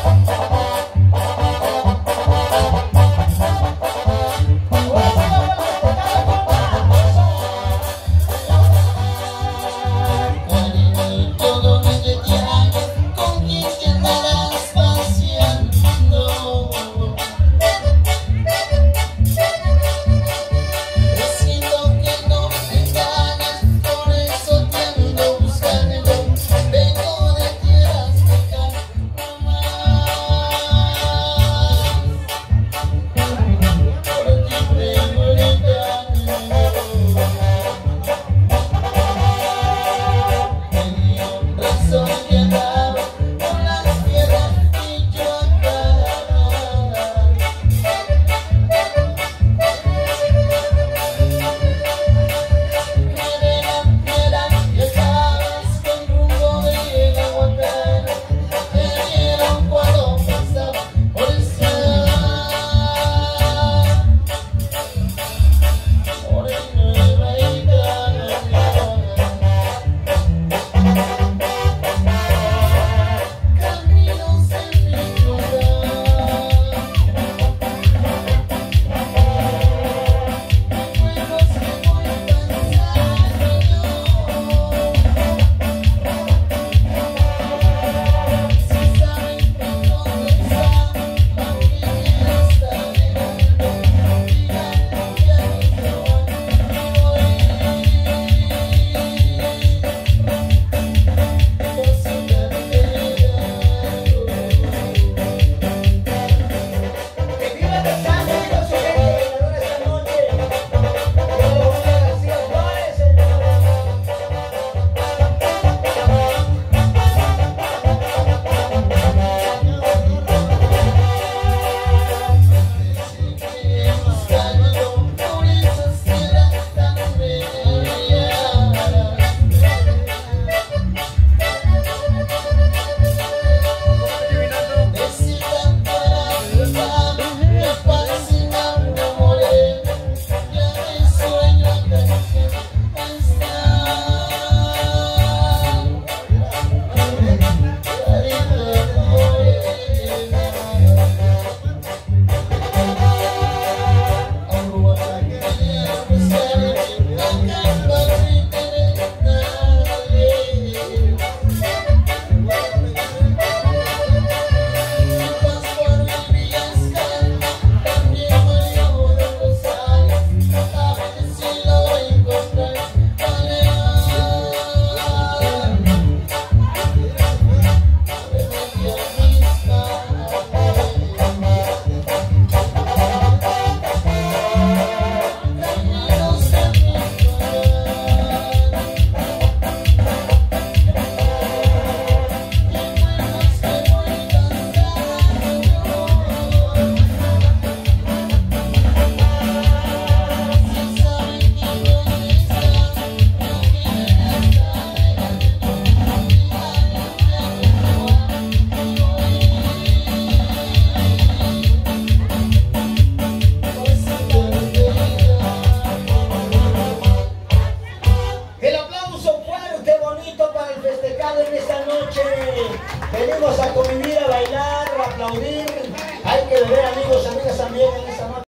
aplaudir, hay que beber, amigos, amigas, también en esta noche.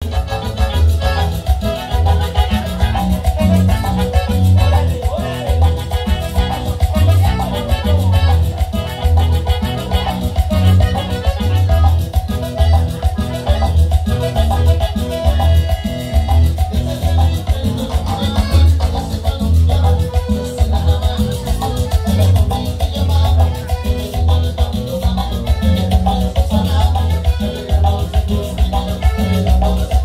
Vamos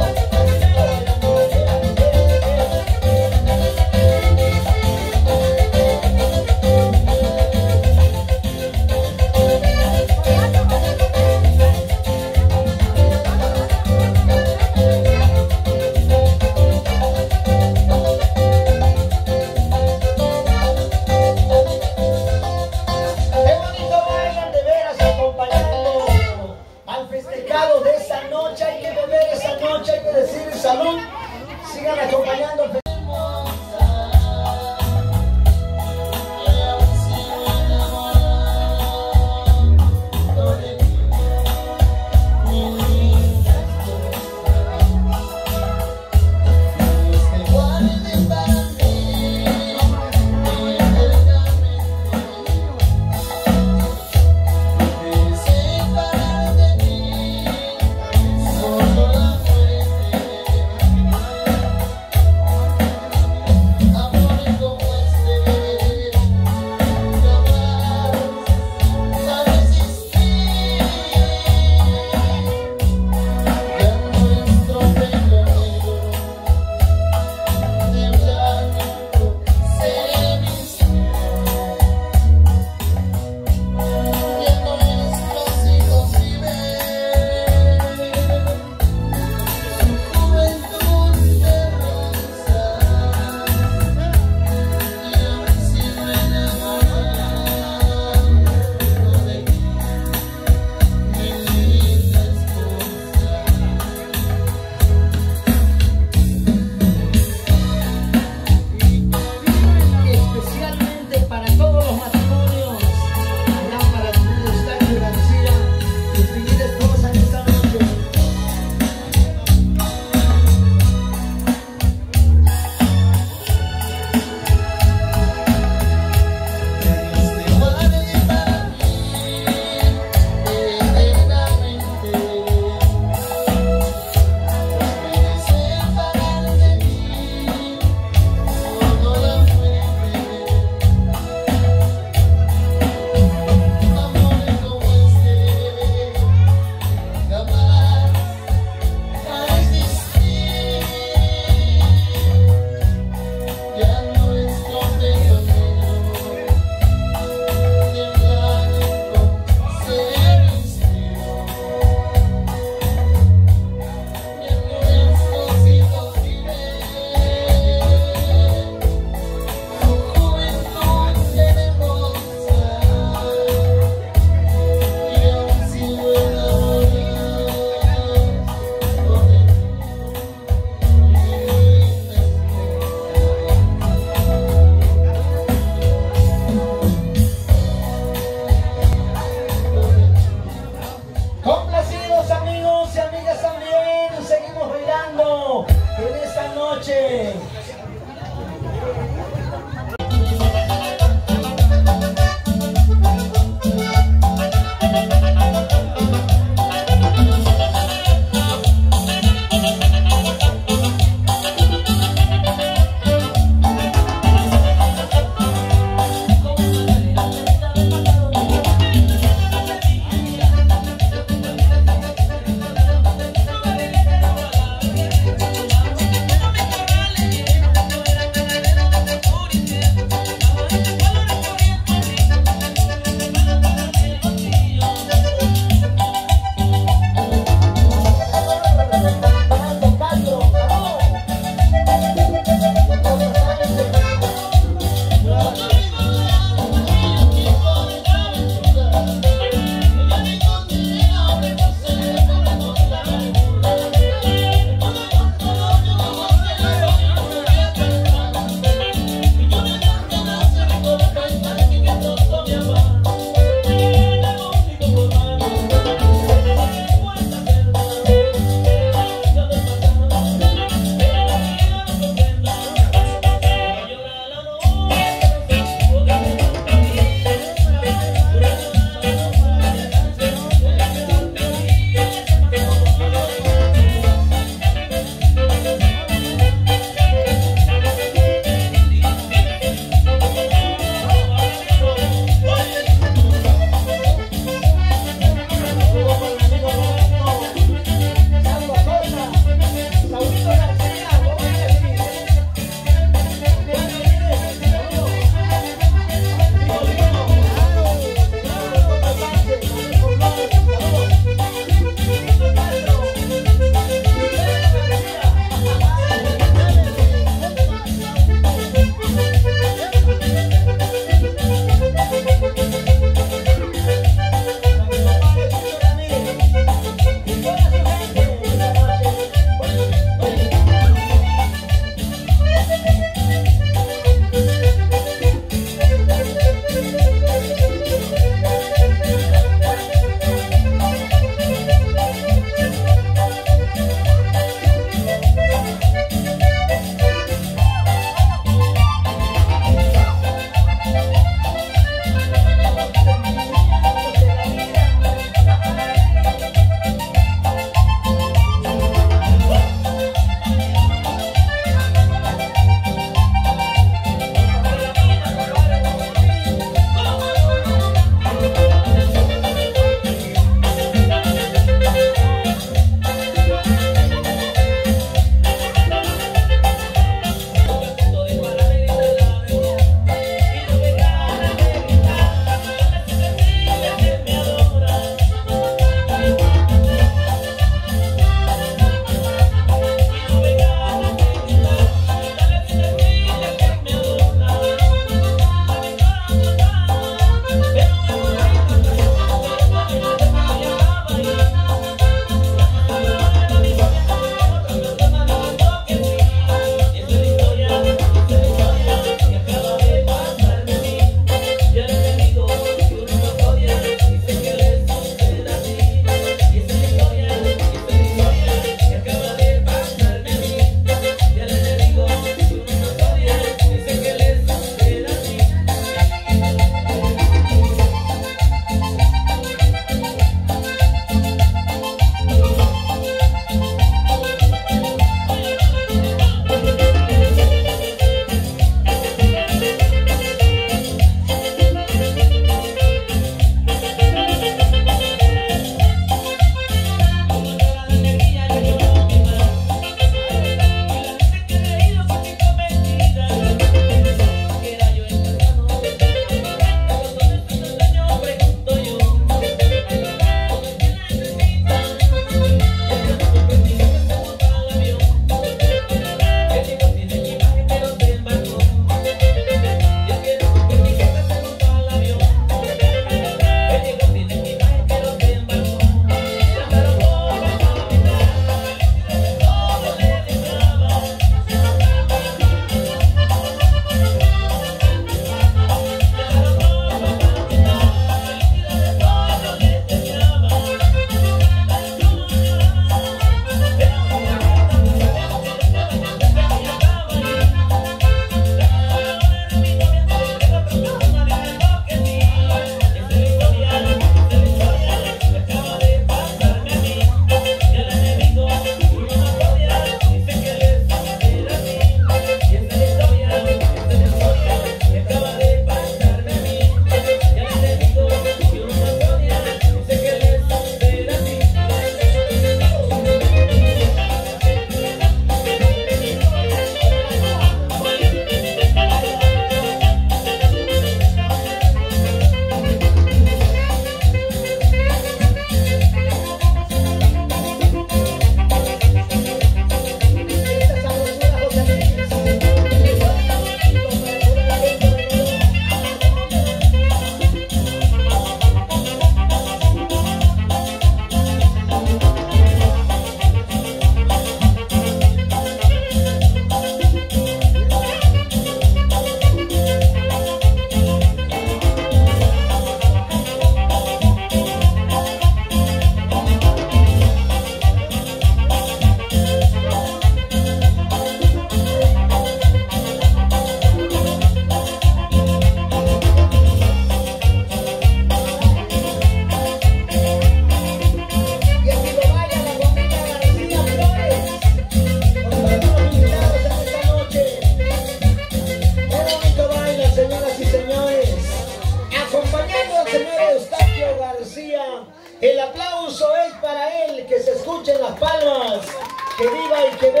García. El aplauso es para él, que se escuchen las palmas. Que viva y que vea.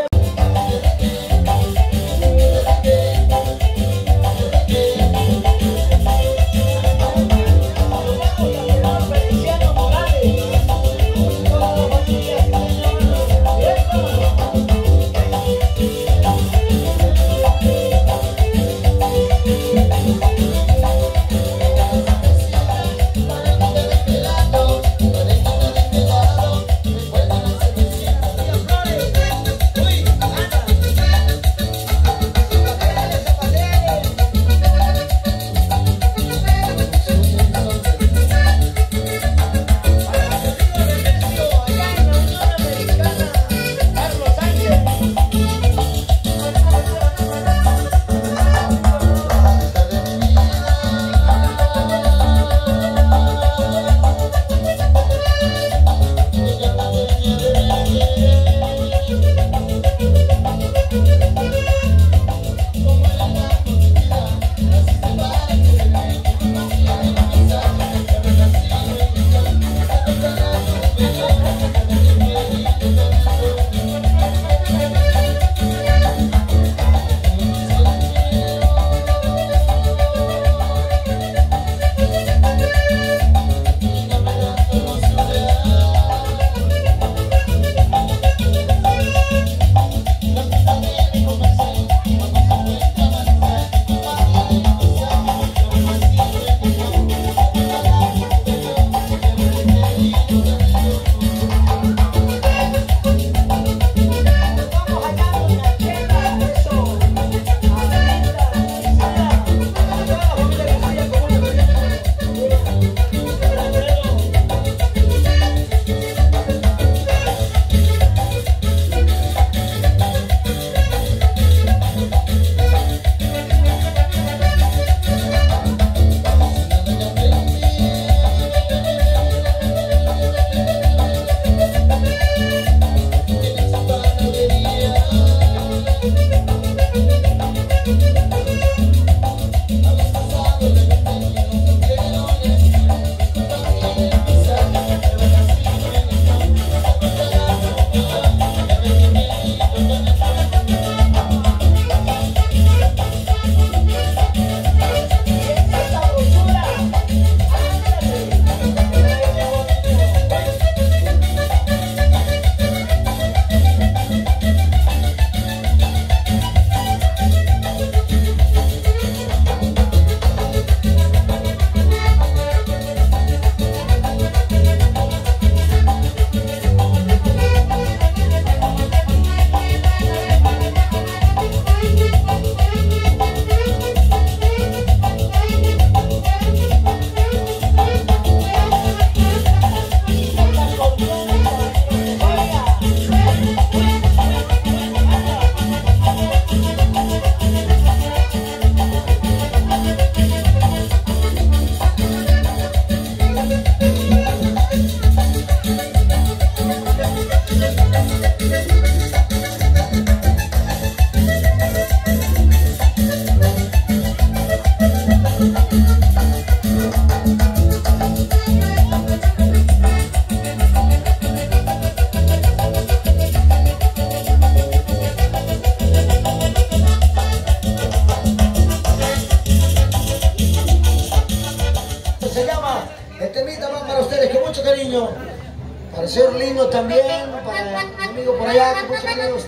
Para el señor Lino también, para mi amigo por allá, que muchos amigos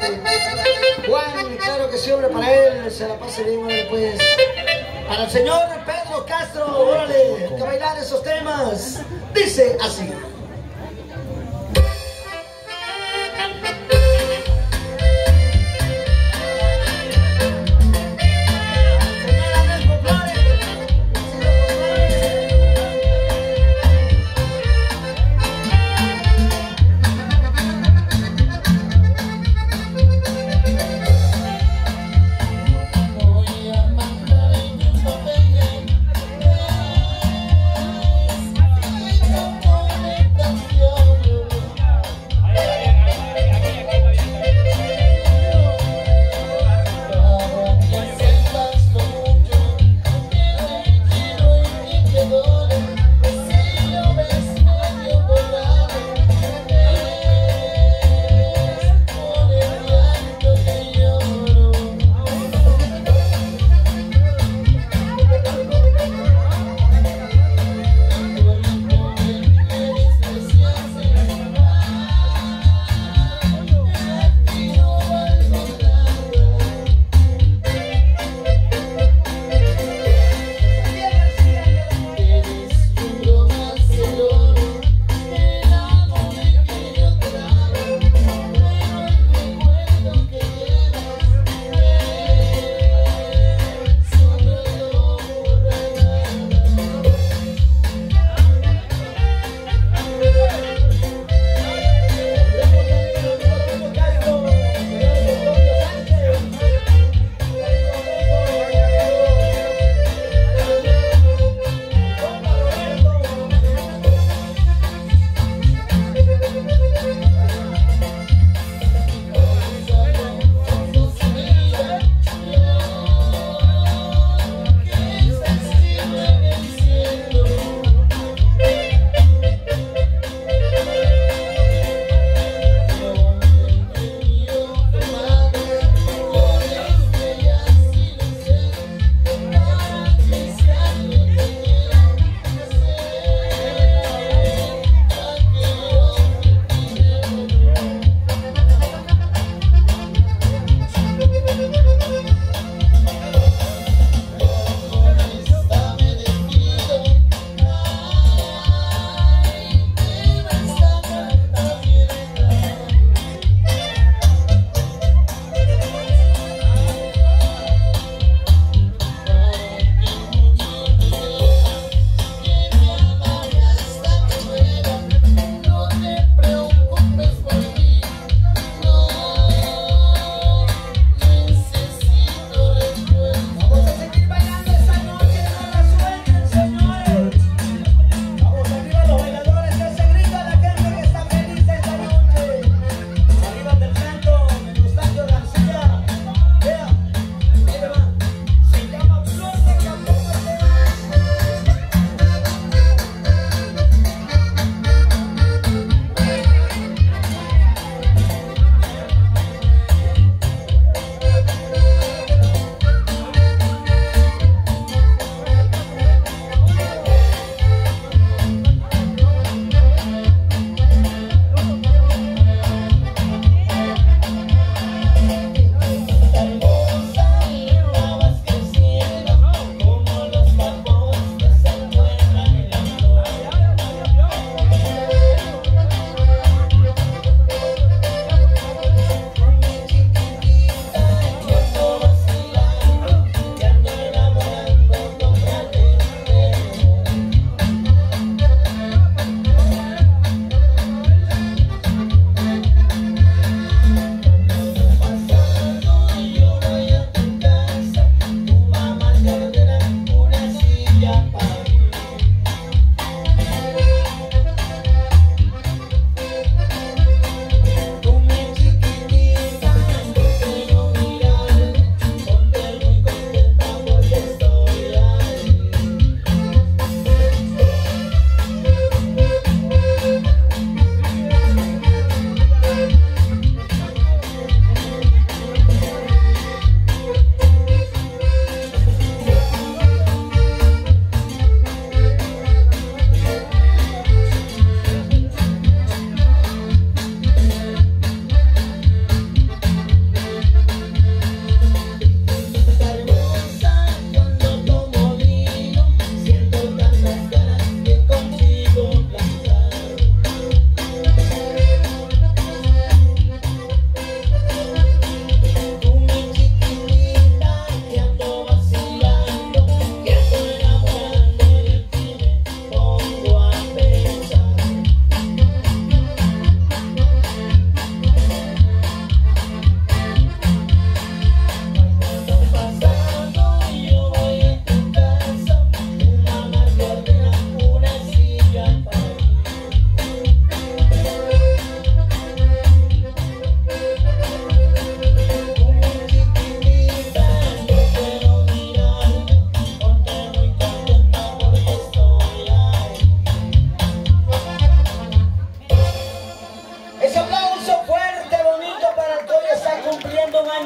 Juan, claro que sí, hombre, para él, se la pase bien, hombre, pues. Para el señor Pedro Castro, órale, que bailar esos temas, dice así.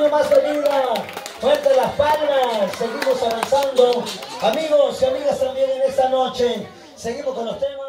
año más de vida. Fuerte las palmas, seguimos avanzando. Amigos y amigas también en esta noche, seguimos con los temas.